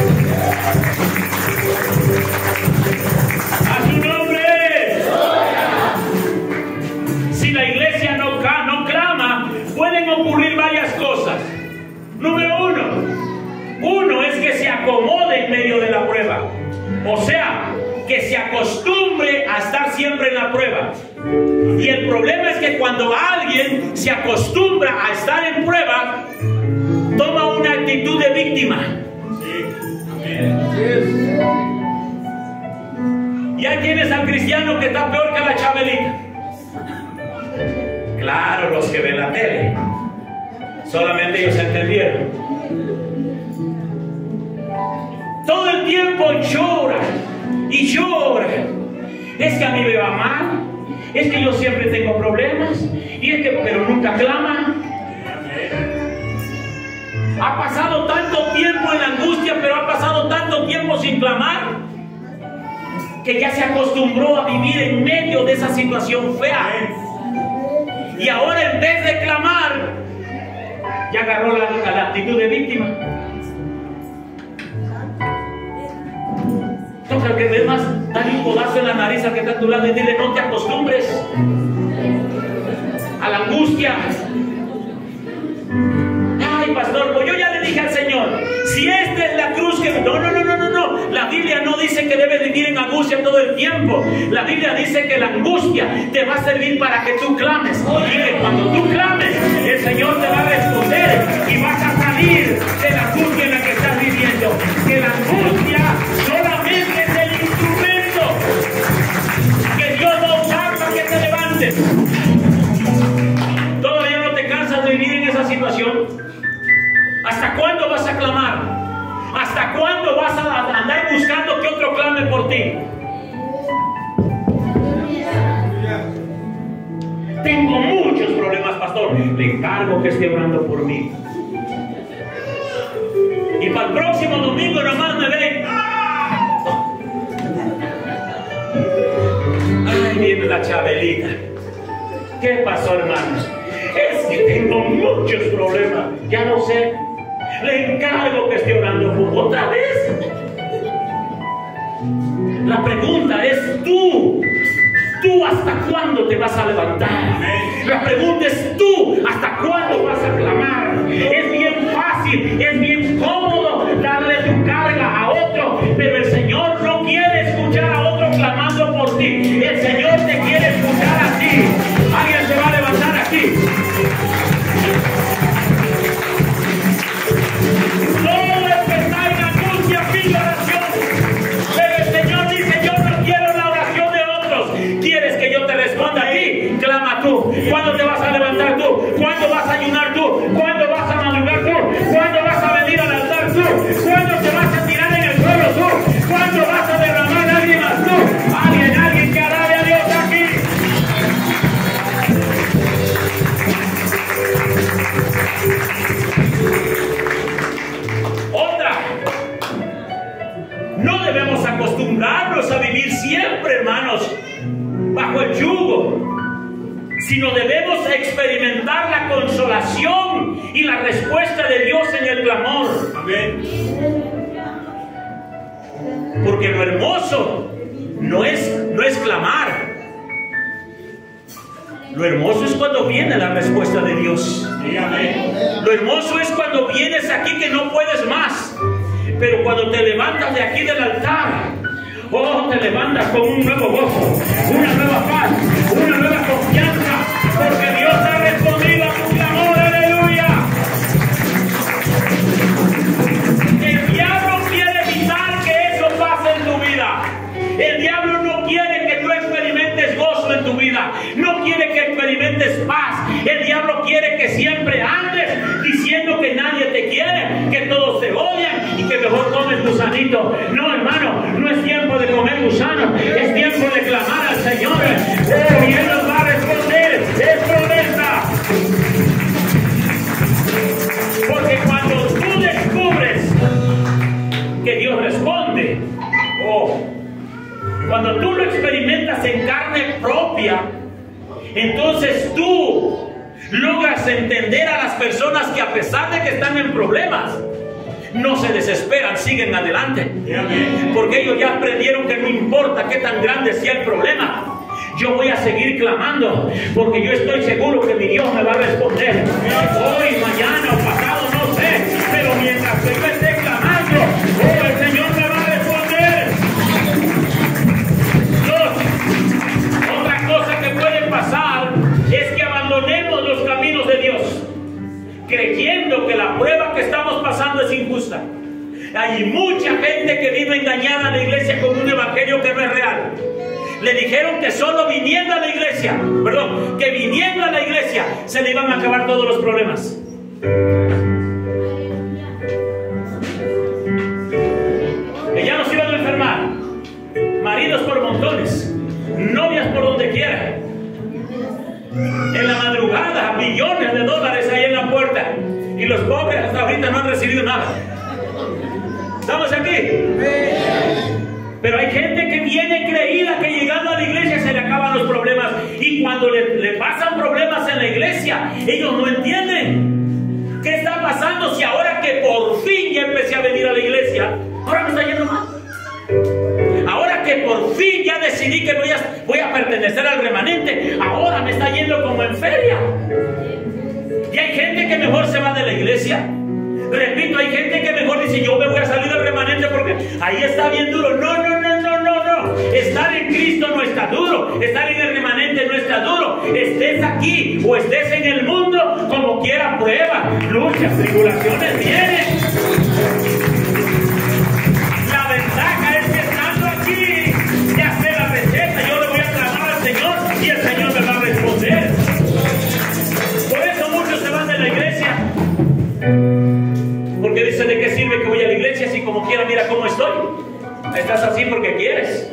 A su nombre. Si la iglesia no, no clama, pueden ocurrir varias cosas. Número uno, uno es que se acomode en medio de la prueba. O sea, que se acostumbre a estar siempre en la prueba. Y el problema es que cuando alguien se acostumbra a estar en prueba, toma una actitud de víctima. Ya tienes al cristiano que está peor que la Chabelita. Claro, los que ven la tele. Solamente ellos entendieron. Todo el tiempo llora y llora. Es que a mí me va mal. Es que yo siempre tengo problemas. Y es que, pero nunca clama. Ha pasado tanto tiempo en la angustia, pero ha pasado tanto tiempo sin clamar, que ya se acostumbró a vivir en medio de esa situación fea. Y ahora en vez de clamar, ya agarró la, la actitud de víctima. Toca al que ve más, dale un codazo en la nariz al que está a tu lado y dile, no te acostumbres a la angustia. Biblia no dice que debes vivir en angustia todo el tiempo. La Biblia dice que la angustia te va a servir para que tú clames. Y que cuando tú clames, el Señor te va a responder y vas a salir de la angustia en la que estás viviendo. Que la angustia solamente es el instrumento que Dios va a usar para que te levantes. ¿Todavía no te cansas de vivir en esa situación? ¿Hasta cuándo vas a clamar? ¿Hasta cuándo vas a andar buscando que otro clame por ti? Tengo muchos problemas, pastor. Le encargo que esté orando por mí. Y para el próximo domingo nomás me ven. Ay, viene la Chabelita. ¿Qué pasó, hermanos? Es que tengo muchos problemas. Ya no sé. Le encargo que esté orando por otra vez. La pregunta es tú. ¿Tú hasta cuándo te vas a levantar? La pregunta es tú, ¿hasta cuándo vas a clamar? Es bien fácil, es bien cómodo darle tu carga a otro, pero el Señor no quiere escuchar a otro clamando por ti. El Señor te quiere escuchar a ti. Alguien se va a levantar aquí. Todo el que está en angustia pide oración, pero el Señor dice: yo no quiero la oración de otros. ¿Quieres que yo te responda a ti? Clama tú. ¿Cuándo te vas a levantar tú? ¿Cuándo vas a ayunar tú? ¿Cuándo vas a madrugar tú? ¿Cuándo vas a venir al altar tú? ¿Cuándo te vas a tirar en el suelo tú? ¿Cuándo vas a derramar lágrimas tú? Alguien, alguien que alabe a Dios aquí. Otra. No debemos acostumbrarnos a vivir siempre, hermanos, bajo el yugo, sino debemos experimentar la consolación y la respuesta de Dios en el clamor. Amén. Porque lo hermoso no es, no es clamar. Lo hermoso es cuando viene la respuesta de Dios. Amén. Lo hermoso es cuando vienes aquí que no puedes más, pero cuando te levantas de aquí del altar, oh, te levantas con un nuevo gozo, una nueva paz, una nueva confianza, porque Dios ha respondido a tu clamor. Aleluya. El diablo quiere evitar que eso pase en tu vida. El diablo no quiere que tú experimentes gozo en tu vida, no quiere que experimentes paz. El diablo quiere que siempre andes diciendo que nadie te quiere, que todos te odian y que mejor comes gusanito. No, hermano, no es tiempo de comer gusano, es tiempo de clamar al Señor. Oh, y Él nos va a responder, es promesa. Porque cuando tú descubres que Dios responde, oh, cuando tú lo experimentas en carne propia, entonces tú logras entender a las personas que, a pesar de que están en problemas, no se desesperan, siguen adelante. Porque ellos ya aprendieron que no importa qué tan grande sea el problema, yo voy a seguir clamando, porque yo estoy seguro que mi Dios me va a responder. Hoy, mañana o pasado, no sé, pero mientras que yo esté clamando, oh, el Señor me va a responder. Dos, otra cosa que puede pasar es que abandonemos los caminos de Dios, creyendo que la prueba que estamos pasando es injusta. Hay mucha gente que vive engañada en la iglesia con un evangelio que no es real. Le dijeron que solo viniendo a la iglesia, perdón, que viniendo a la iglesia se le iban a acabar todos los problemas. Que ya no se iban a enfermar, maridos por montones, novias por donde quiera. En la madrugada, millones de dólares ahí en la puerta, y los pobres hasta ahorita no han recibido nada. ¿Estamos aquí? Pero hay gente que viene creída que llegando a la iglesia se le acaban los problemas, y cuando le, le pasan problemas en la iglesia, ellos no entienden qué está pasando. Si ahora que por fin ya empecé a venir a la iglesia, ahora me está yendo mal. Ahora que por fin ya decidí que voy a, voy a pertenecer al remanente, ahora me está yendo como en feria. Y hay gente que mejor se va de la iglesia, Repito, hay gente que mejor dice, yo me voy a salir del remanente porque ahí está bien duro. No, no, no, no, no, no. Estar en Cristo no está duro. Estar en el remanente no está duro. Estés aquí o estés en el mundo, como quiera, prueba, luchas, tribulaciones vienen. La ventaja es que estando aquí, ya sé la receta. Yo le voy a clamar al Señor y el Señor me va a responder. Por eso muchos se van de la iglesia. Porque dicen, ¿de qué sirve que voy a la iglesia si como quiera mira cómo estoy? Estás así porque quieres.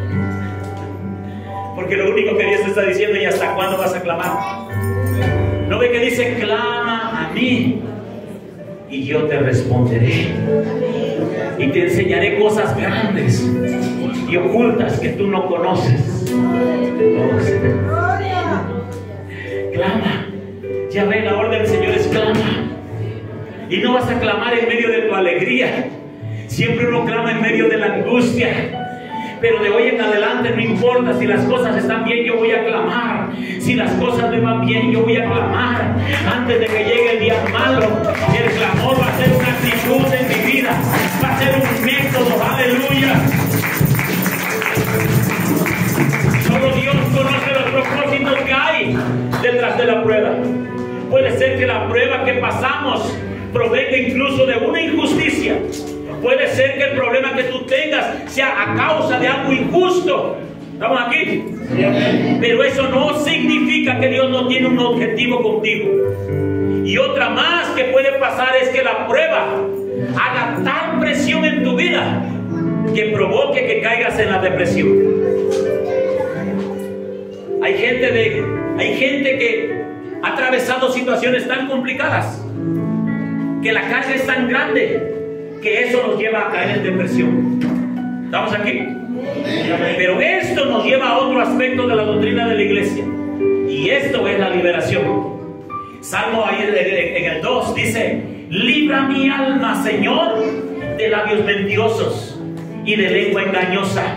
Porque lo único que Dios te está diciendo, ¿y hasta cuándo vas a clamar? ¿No ve que dice, clama a mí y yo te responderé? Y te enseñaré cosas grandes y ocultas que tú no conoces. Oh, Señor. Clama. Ya ve, la orden del Señor es clama. Y no vas a clamar en medio de tu alegría. Siempre uno clama en medio de la angustia. Pero de hoy en adelante no importa si las cosas están bien, yo voy a clamar. Si las cosas me van bien, yo voy a clamar. Antes de que llegue el día malo, el clamor va a ser una actitud en mi vida. Va a ser un método, aleluya. Solo Dios conoce los propósitos que hay detrás de la prueba. Puede ser que la prueba que pasamos provenga incluso de una injusticia. Puede ser que el problema que tú tengas sea a causa de algo injusto. ¿Estamos aquí? Pero eso no significa que Dios no tiene un objetivo contigo. Y otra más que puede pasar es que la prueba haga tal presión en tu vida que provoque que caigas en la depresión. Hay gente, de, hay gente que ha atravesado situaciones tan complicadas que la carga es tan grande que eso nos lleva a caer en depresión. ¿Estamos aquí? Pero esto nos lleva a otro aspecto de la doctrina de la iglesia, y esto es la liberación. Salmo ahí en el dos dice, libra mi alma, Señor, de labios mentirosos y de lengua engañosa.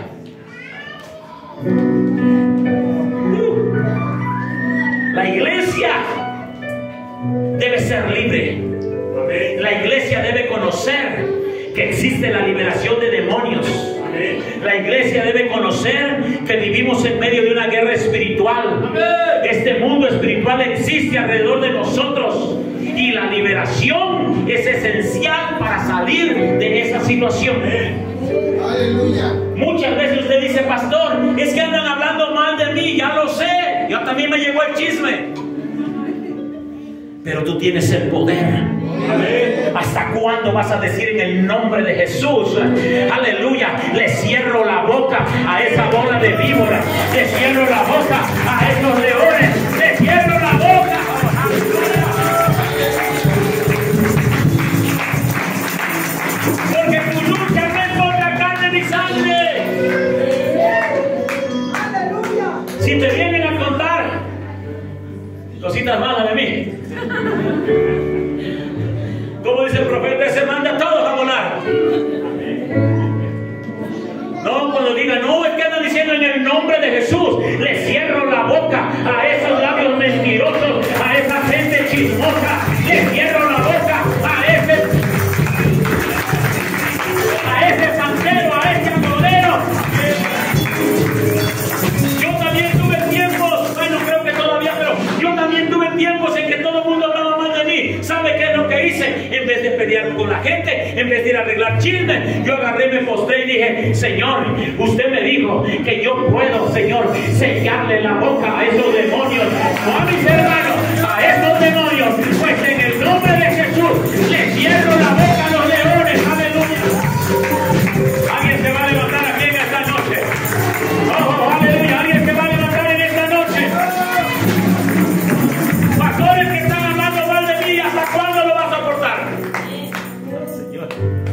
Uh, la iglesia debe ser libre. La iglesia debe conocer que existe la liberación de demonios. La iglesia debe conocer que vivimos en medio de una guerra espiritual. Este mundo espiritual existe alrededor de nosotros y la liberación es esencial para salir de esa situación. Aleluya. Muchas veces usted dice, pastor, es que andan hablando mal de mí. Ya lo sé, yo también me llegó el chisme. Pero tú tienes el poder. ¿Hasta cuándo vas a decir en el nombre de Jesús? Aleluya. Le cierro la boca a esa bola de víboras. Le cierro la boca a esos leones. Le cierro la boca. Porque tu lucha no es contra carne ni sangre. Si te vienen a contar cositas malas de mí, como dice el profeta, se manda a todos a volar. No, cuando digan, no, es que andan diciendo en el nombre de Jesús, le cierro la boca a esos labios mentirosos, a esa gente chismosa, le cierro la boca a ese, a ese santero, a ese agorero. Yo también tuve tiempos, bueno, creo que todavía, pero yo también tuve tiempos en que todo el mundo hablaba mal de mí. ¿Sabe qué es lo que hice? En vez de pelear con la gente, en vez de ir a arreglar chisme, yo agarré, me postré y dije, Señor, usted me dijo que yo puedo, Señor, sellarle la boca a esos demonios, no a mis hermanos, a esos demonios, pues en el nombre de Jesús le cierro la boca a los leones. Aleluya. Alguien se va a levantar aquí en esta noche. Oh, aleluya. Alguien se va a levantar en esta noche. Pastores que están hablando mal de mí, ¿hasta cuándo lo vas a soportar? Señor.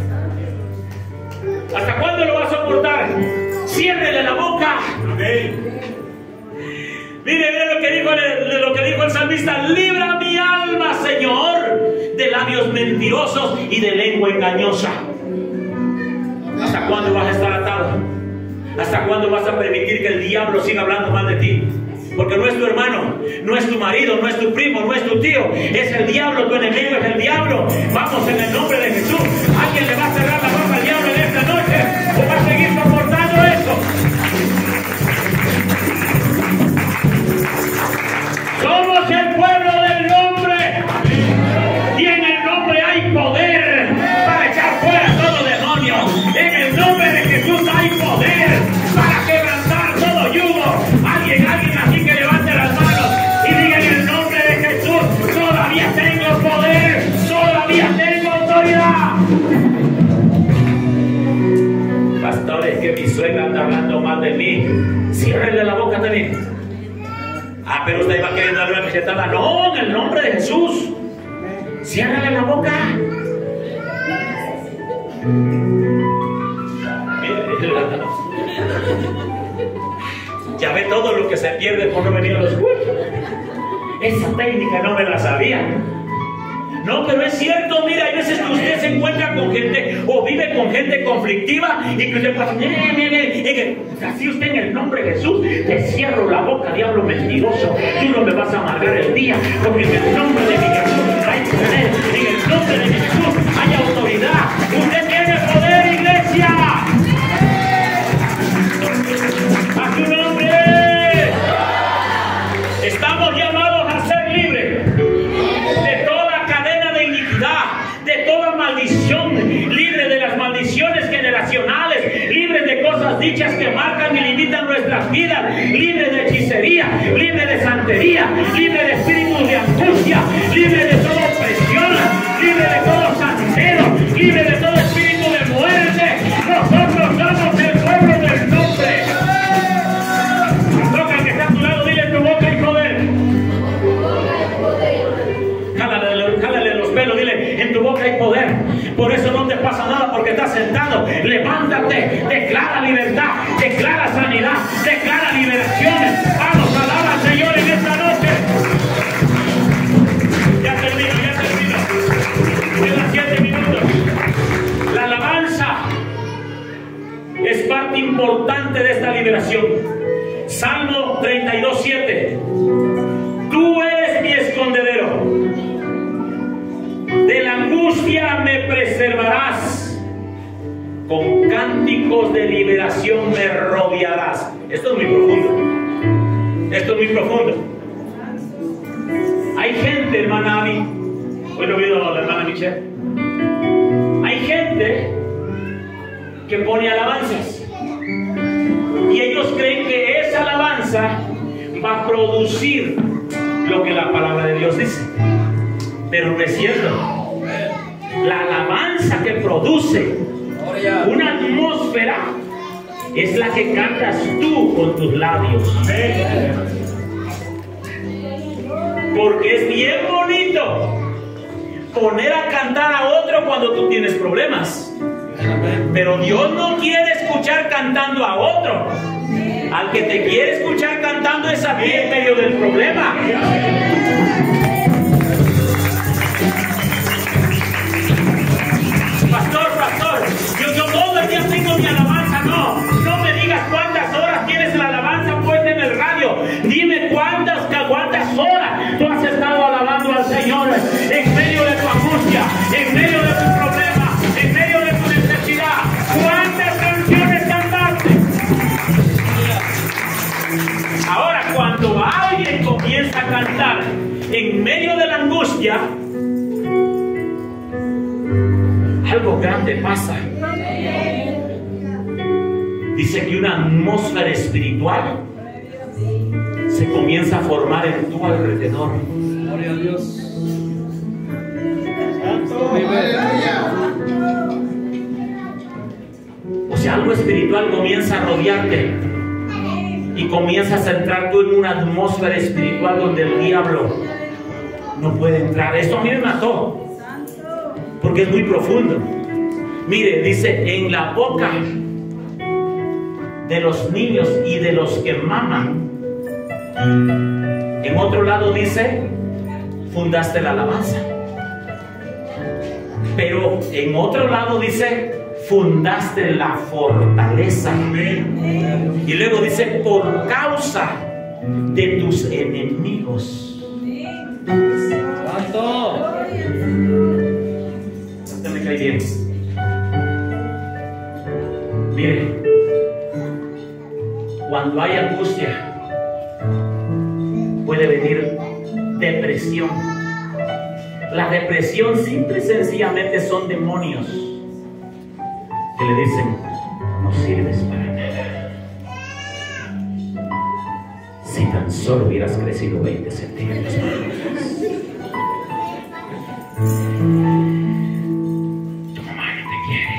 ¿Hasta cuándo lo vas a soportar? Ciérrele la boca. Amén. Mire, mire lo que dijo el, lo que dijo el salmista: libra mi alma, Señor, de labios mentirosos y de lengua engañosa. ¿Hasta cuándo vas a estar atado? ¿Hasta cuándo vas a permitir que el diablo siga hablando mal de ti? Porque no es tu hermano, no es tu marido, no es tu primo, no es tu tío. Es el diablo, tu enemigo es el diablo. Vamos en el nombre de Jesús. ¿Alguien le va a cerrar la boca al diablo en esta noche? ¿O va a seguir soportando eso? Somos el pueblo del nombre. Y en el nombre hay poder para echar fuera todo demonio. En el nombre de Jesús hay poder para quebrantar todo yugo. Alguien, alguien así que levante las manos y diga: en el nombre de Jesús todavía tengo poder, todavía tengo autoridad. Pastores, que mi suegra anda hablando mal de mí. Ciérrele la boca también. Ah, pero usted iba queriendo darle una cachetada. No, en el nombre de Jesús. Ciérrale la boca. Ya ve todo lo que se pierde por no venir a los cultos. Esa técnica no me la sabía. No, pero es cierto, mira, hay veces que usted se encuentra con gente o vive con gente conflictiva y que usted pasa, mire, mire, mire, así usted en el nombre de Jesús, te cierro la boca, diablo mentiroso, tú no me vas a amargar el día, porque en el nombre de mi Jesús hay poder, en el nombre de mi Jesús hay autoridad, usted tiene poder, iglesia, a su nombre, estamos llamados a ser libres. De toda maldición, libre de las maldiciones generacionales, libre de cosas dichas que marcan y limitan nuestras vidas, libre de hechicería, libre de santería, libre de espíritus de angustia, libre de toda opresión, libre de todo santero, libre de todo espíritu de muerte. Nosotros somos el pueblo del nombre. Toca que está a tu lado, dile: en tu boca hay poder. Jálale, jálale los pelos, dile: en tu boca hay poder. Por eso no te pasa nada, porque estás sentado. Levántate, declara libertad, declara sanidad, declara liberaciones. Vamos, alaba al Señor en esta noche. Ya termino, ya termino. Quedan siete minutos. La alabanza es parte importante de esta liberación. Salmo treinta y dos, siete. Tú eres mi escondedero. De la angustia me preservarás, con cánticos de liberación me rodearás. Esto es muy profundo. Esto es muy profundo. Hay gente, hermana Abby, hoy no vino la hermana Michelle. Hay gente que pone alabanzas y ellos creen que esa alabanza va a producir lo que la palabra de Dios dice. Pero no es cierto. La alabanza que produce una atmósfera es la que cantas tú con tus labios. Porque es bien bonito poner a cantar a otro cuando tú tienes problemas. Pero Dios no quiere escuchar cantando a otro. Al que te quiere escuchar cantando es a ti en medio del problema. Pastor, pastor, yo, yo todo el día tengo mi alabanza. No, no me digas cuántas horas tienes la alabanza puesta en el radio. Dime cuántas, cuántas horas tú has estado alabando al Señor en medio de tu angustia, en medio de tu problema, en medio de tu necesidad. ¿Cuántas canciones cantaste? Ahora, cuando alguien comienza a cantar en medio de la angustia, algo grande pasa. Dice que una atmósfera espiritual se comienza a formar en tu alrededor. Gloria a Dios. O sea, algo espiritual comienza a rodearte y comienzas a entrar tú en una atmósfera espiritual donde el diablo no puede entrar. Esto a mí me mató, porque es muy profundo. Mire, dice: en la boca de los niños y de los que maman. En otro lado dice: fundaste la alabanza. Pero en otro lado dice: fundaste la fortaleza. Y luego dice: por causa de tus enemigos. ¡Santo! Usted me cae bien. Mire, cuando hay angustia, puede venir depresión. La depresión simple y sencillamente son demonios que le dicen: no sirves para nada. Si tan solo hubieras crecido veinte centímetros más. Tu mamá no te quiere.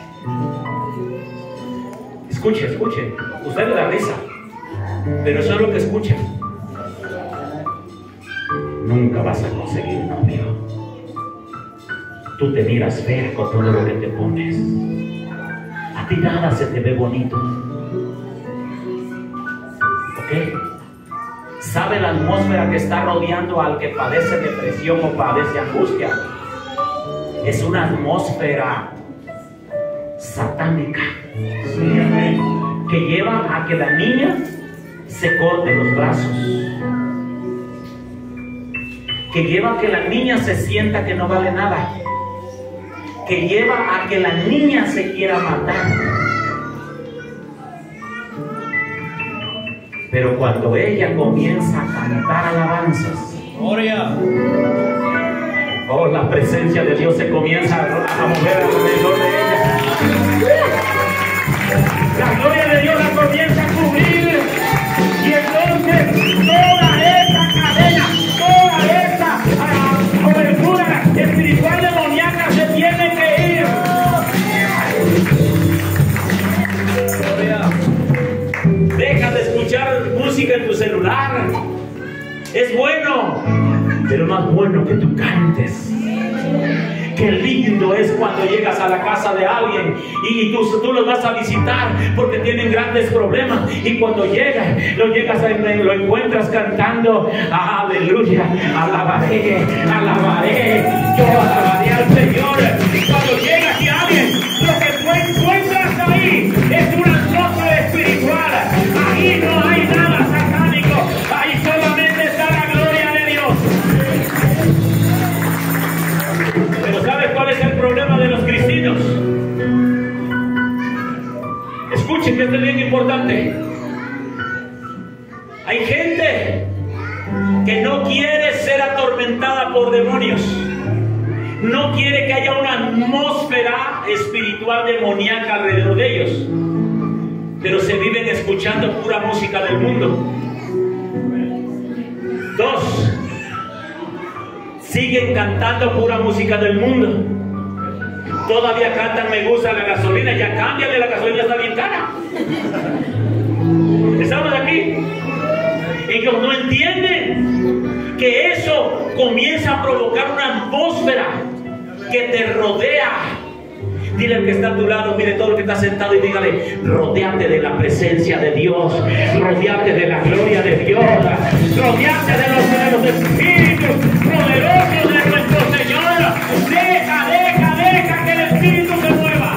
Escuche, escuche. Usted le da risa, pero eso es lo que escucha. Nunca vas a conseguir novio. Tú te miras fea con todo lo que te pones. A ti nada se te ve bonito. ¿Ok? ¿Sabe la atmósfera que está rodeando al que padece depresión o padece angustia? Es una atmósfera satánica que lleva a que la niña se corte los brazos, que lleva a que la niña se sienta que no vale nada, que lleva a que la niña se quiera matar. Pero cuando ella comienza a cantar alabanzas, ¡Gloria! oh, la presencia de Dios se comienza a mover alrededor de ella. La gloria de Dios la comienza a cubrir, y entonces toda esa cadena, toda esa uh, cobertura espiritual demoníaca se tiene que ir. ¡Gloria! Deja de escuchar música en tu celular. Es bueno, pero más bueno que tú cantes. Qué lindo es cuando llegas a la casa de alguien y tú, tú los vas a visitar porque tienen grandes problemas, y cuando llegas, lo, llegas a, lo encuentras cantando: aleluya, alabaré, alabaré, yo alabaré al Señor. Y cuando llegas y alguien, lo que tú encuentras ahí es una atmósfera espiritual. Ahí no hay nada satánico, ahí solamente está la gloria de Dios. Pero ¿sabes cuál es el problema de los cristianos? Escuchen, que esto es bien importante. Hay gente que no quiere ser atormentada por demonios. No quiere que haya una atmósfera espiritual demoníaca alrededor de ellos. Pero se viven escuchando pura música del mundo. Dos, siguen cantando pura música del mundo. Todavía cantan "me gusta la gasolina", ya cámbiale, la gasolina está bien cara. ¿Estamos aquí? Ellos no entienden que eso comienza a provocar una atmósfera que te rodea. Dile al que está a tu lado, mire, todo el que está sentado, y dígale: rodéate de la presencia de Dios, rodéate de la gloria de Dios, rodéate de los, de los espíritus poderosos de nuestro Señor. Deja, deja, deja que el espíritu se mueva.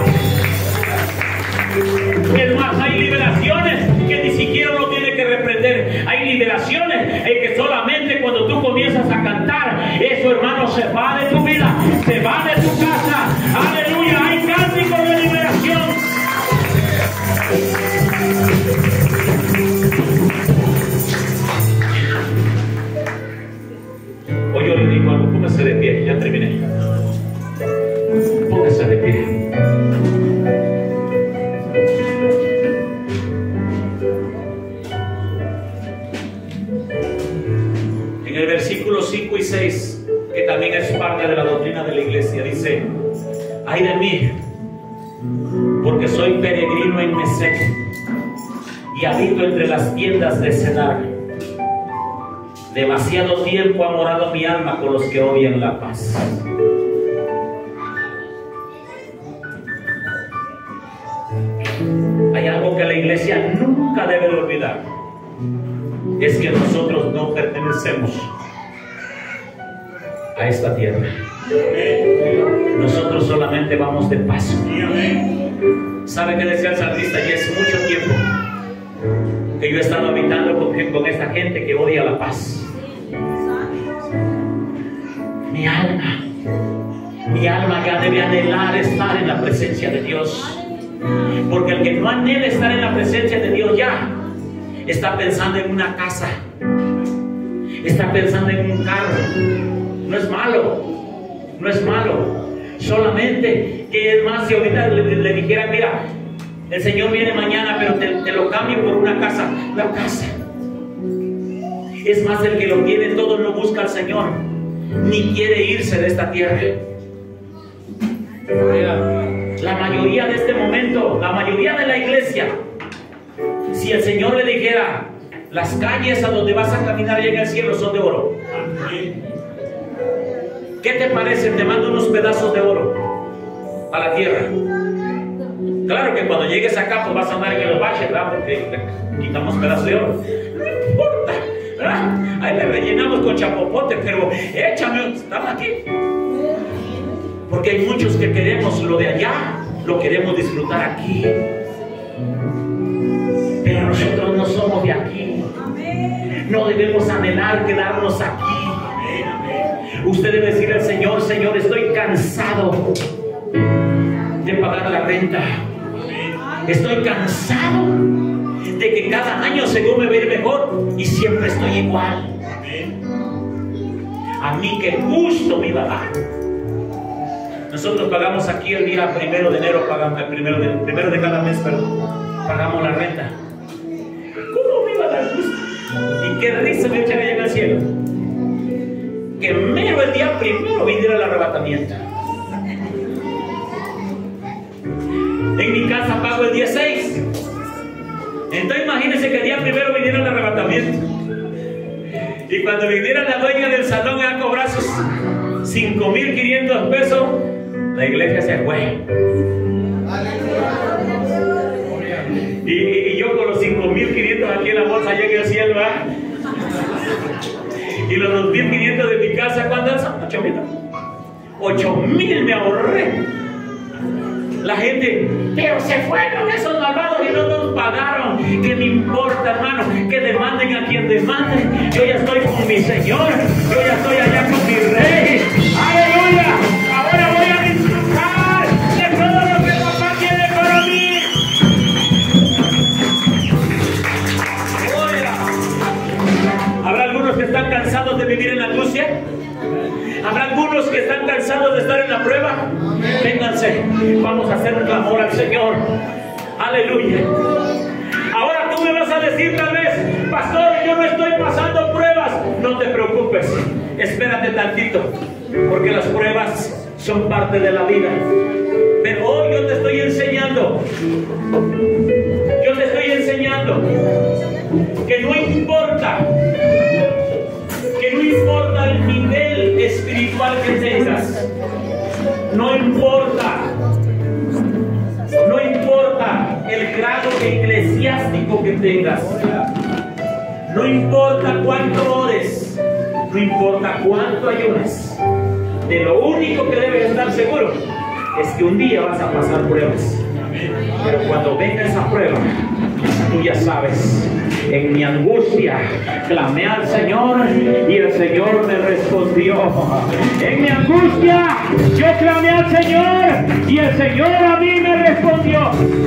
Es más, hay liberaciones que ni siquiera uno tiene que reprender. Hay liberaciones en que solamente cuando tú comienzas a cantar, eso, hermano, se va de tu vida, se va de tu casa. Aleluya, hay cánticos de liberación. Hoy yo le digo algo: póngase de pie, ya terminé. Póngase de pie. En el versículo cinco y seis, que también es parte de la doctrina de la iglesia, dice: ay de mí, porque soy peregrino en Mesec y habito entre las tiendas de Cedar. Demasiado tiempo ha morado mi alma con los que odian la paz. Hay algo que la iglesia nunca debe de olvidar: es que nosotros no pertenecemos a esta tierra. Nosotros solamente vamos de paso. ¿Sabe qué decía el salmista? Y es mucho tiempo que yo he estado habitando con, con esta gente que odia la paz. Mi alma, mi alma ya debe anhelar estar en la presencia de Dios. Porque el que no anhela estar en la presencia de Dios ya está pensando en una casa, está pensando en un carro. No es malo, no es malo. Solamente que es más, si ahorita le, le dijera, mira, el Señor viene mañana, pero te, te lo cambio por una casa. La casa. Es más, el que lo tiene todo no busca al Señor, ni quiere irse de esta tierra. La mayoría de este momento, la mayoría de la iglesia, si el Señor le dijera, las calles a donde vas a caminar allá en el cielo son de oro, ¿qué te parece? Te mando unos pedazos de oro a la tierra. Claro que cuando llegues acá pues vas a andar en el bache, ¿verdad? Porque le quitamos pedazos de oro. No importa, ¿verdad? Ahí le rellenamos con chapopote, pero échame, estamos aquí. Porque hay muchos que queremos lo de allá, lo queremos disfrutar aquí. Pero nosotros no somos de aquí. No debemos anhelar quedarnos aquí. Usted debe decir al Señor, Señor, estoy cansado de pagar la renta. Estoy cansado de que cada año según me va a ir mejor y siempre estoy igual. A mí que justo me iba a dar. Nosotros pagamos aquí el día primero de enero, pagamos el primero de, primero de cada mes, perdón, pagamos la renta. ¿Cómo me iba a dar gusto? Y qué risa me echan allá en el cielo. Que mero el día primero viniera el arrebatamiento. En mi casa pago el día seis. Entonces imagínense que el día primero viniera el arrebatamiento. Y cuando viniera la dueña del salón a cobrar sus cinco mil quinientos pesos, la iglesia se fue. Y, y yo con los cinco mil quinientos aquí en la bolsa allá en el cielo, ¿eh? Y los dos mil quinientos de mi casa, ¿cuántos son? ocho mil. ocho mil me ahorré. La gente, pero se fueron esos malvados y no nos pagaron. ¿Qué me importa, hermano? Que demanden a quien demande. Yo ya estoy con mi Señor. Yo ya estoy allá con mi Rey. ¡Aleluya! Ahora voy a disfrutar de todo lo que papá tiene para mí. ¿Habrá algunos que están cansados de vivir en la angustia? ¿Habrá algunos que están cansados de estar en la prueba? Vénganse, vamos a hacer un clamor al Señor. Aleluya. Ahora tú me vas a decir tal vez, pastor, yo no estoy pasando pruebas. No te preocupes, espérate tantito, porque las pruebas son parte de la vida. Pero hoy yo te estoy enseñando, yo te estoy enseñando que no importa, que no importa el nivel espiritual que tengas, no importa, no importa el grado eclesiástico que tengas, no importa cuánto ores, no importa cuánto ayunes, de lo único que debes estar seguro es que un día vas a pasar pruebas. Pero cuando venga esa prueba, tú ya sabes, en mi angustia clamé al Señor y el Señor me respondió. En mi angustia yo clamé al Señor y el Señor a mí me respondió.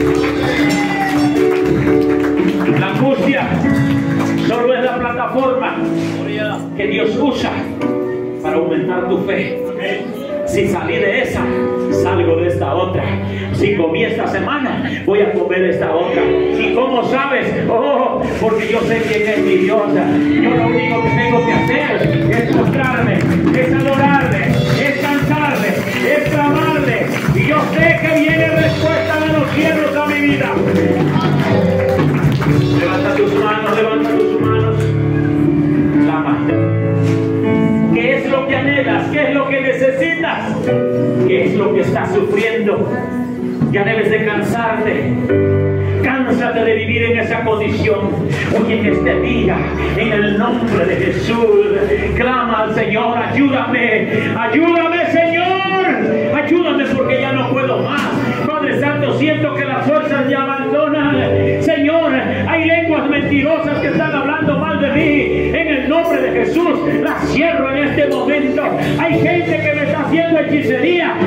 La angustia solo es la plataforma que Dios usa para aumentar tu fe. Si salí de esa, salgo de esta otra. Si comí esta semana, voy a comer esta otra. ¿Y cómo sabes? Oh, porque yo sé quién es mi Dios. Yo lo único que tengo que hacer es mostrarme, es adorarle, es cantarle, es clamarle. Y yo sé que viene respuesta de los cielos a mi vida. Levanta tus manos, levanta tus manos. Clama. ¿Qué es lo que anhelas? ¿Qué es lo que necesitas? ¿Qué es lo que estás sufriendo? Ya debes de cansarte. Cánsate de vivir en esa condición. Hoy en este día, en el nombre de Jesús, clama al Señor, ayúdame, ayúdame Señor, ayúdame porque ya no puedo más. Padre Santo, siento que las fuerzas ya abandonan. Señor, hay lenguas Jesús, la cierro en este momento. Hay gente que me está haciendo hechicería